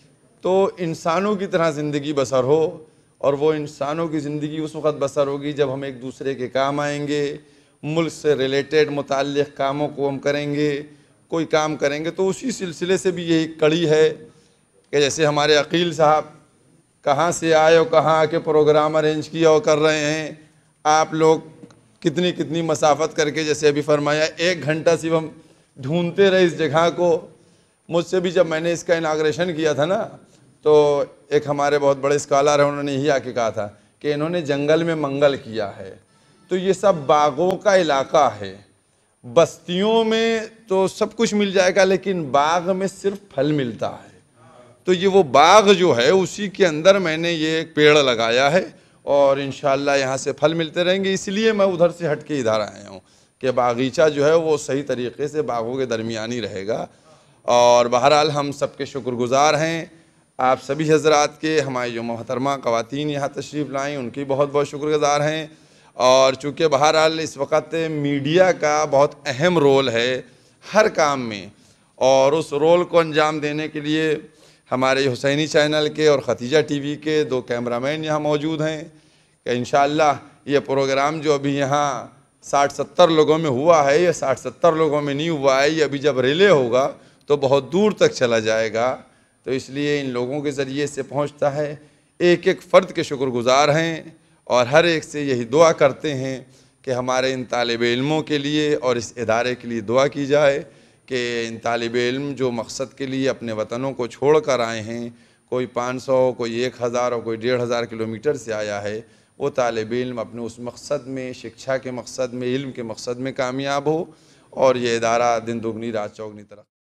तो इंसानों की तरह ज़िंदगी बसर हो। और वो इंसानों की ज़िंदगी उस वक़्त बसर होगी जब हम एक दूसरे के काम आएंगे, मुल्क से रिलेटेड मुताल्लिक़ कामों को हम करेंगे, कोई काम करेंगे। तो उसी सिलसिले से भी यही कड़ी है कि जैसे हमारे अकील साहब कहाँ से आए और कहाँ आके प्रोग्राम अरेंज किया और कर रहे हैं, आप लोग कितनी कितनी मसाफत करके, जैसे अभी फरमाया, एक घंटा सिर्फ हम ढूंढते रहे इस जगह को। मुझसे भी जब मैंने इसका इनाग्रेशन किया था ना, तो एक हमारे बहुत बड़े स्कॉलर हैं, उन्होंने यही आके कहा था कि इन्होंने जंगल में मंगल किया है। तो ये सब बागों का इलाका है। बस्तियों में तो सब कुछ मिल जाएगा, लेकिन बाग में सिर्फ फल मिलता है। तो ये वो बाग जो है, उसी के अंदर मैंने ये एक पेड़ लगाया है, और इंशाअल्लाह यहाँ से फल मिलते रहेंगे। इसलिए मैं उधर से हट के इधर आया हूँ कि बागीचा जो है वो सही तरीके से बागों के दरमियान ही रहेगा। और बहरहाल हम सबके शुक्रगुज़ार हैं, आप सभी हजरात के, हमारी जो मोहतरमा ख़वातीन यहाँ तशरीफ़ लाएँ उनकी बहुत बहुत शुक्रगुज़ार हैं। और चूँकि बहरहाल इस वक्त मीडिया का बहुत अहम रोल है हर काम में, और उस रोल को अंजाम देने के लिए हमारे हुसैनी चैनल के और ख़तीजा टीवी के दो कैमरामैन यहाँ मौजूद हैं कि इंशाअल्लाह ये प्रोग्राम जो अभी यहाँ साठ सत्तर लोगों में हुआ है, ये साठ सत्तर लोगों में नहीं हुआ है, ये अभी जब रिले होगा तो बहुत दूर तक चला जाएगा। तो इसलिए इन लोगों के ज़रिए से पहुँचता है। एक एक फ़र्द के शुक्रगुज़ार हैं, और हर एक से यही दुआ करते हैं कि हमारे इन तालिब इल्मों के लिए और इस इदारे के लिए दुआ की जाए कि इन तालिब इल्म जो मकसद के लिए अपने वतनों को छोड़ कर आए हैं, कोई पाँच सौ, कोई एक हज़ार और कोई डेढ़ हज़ार किलोमीटर से आया है, वो तालिब इल्म अपने उस मकसद में, शिक्षा के मकसद में, इल्म के मकसद में कामयाब हो, और ये इदारा दिन दुगनी रात चौगनी तरह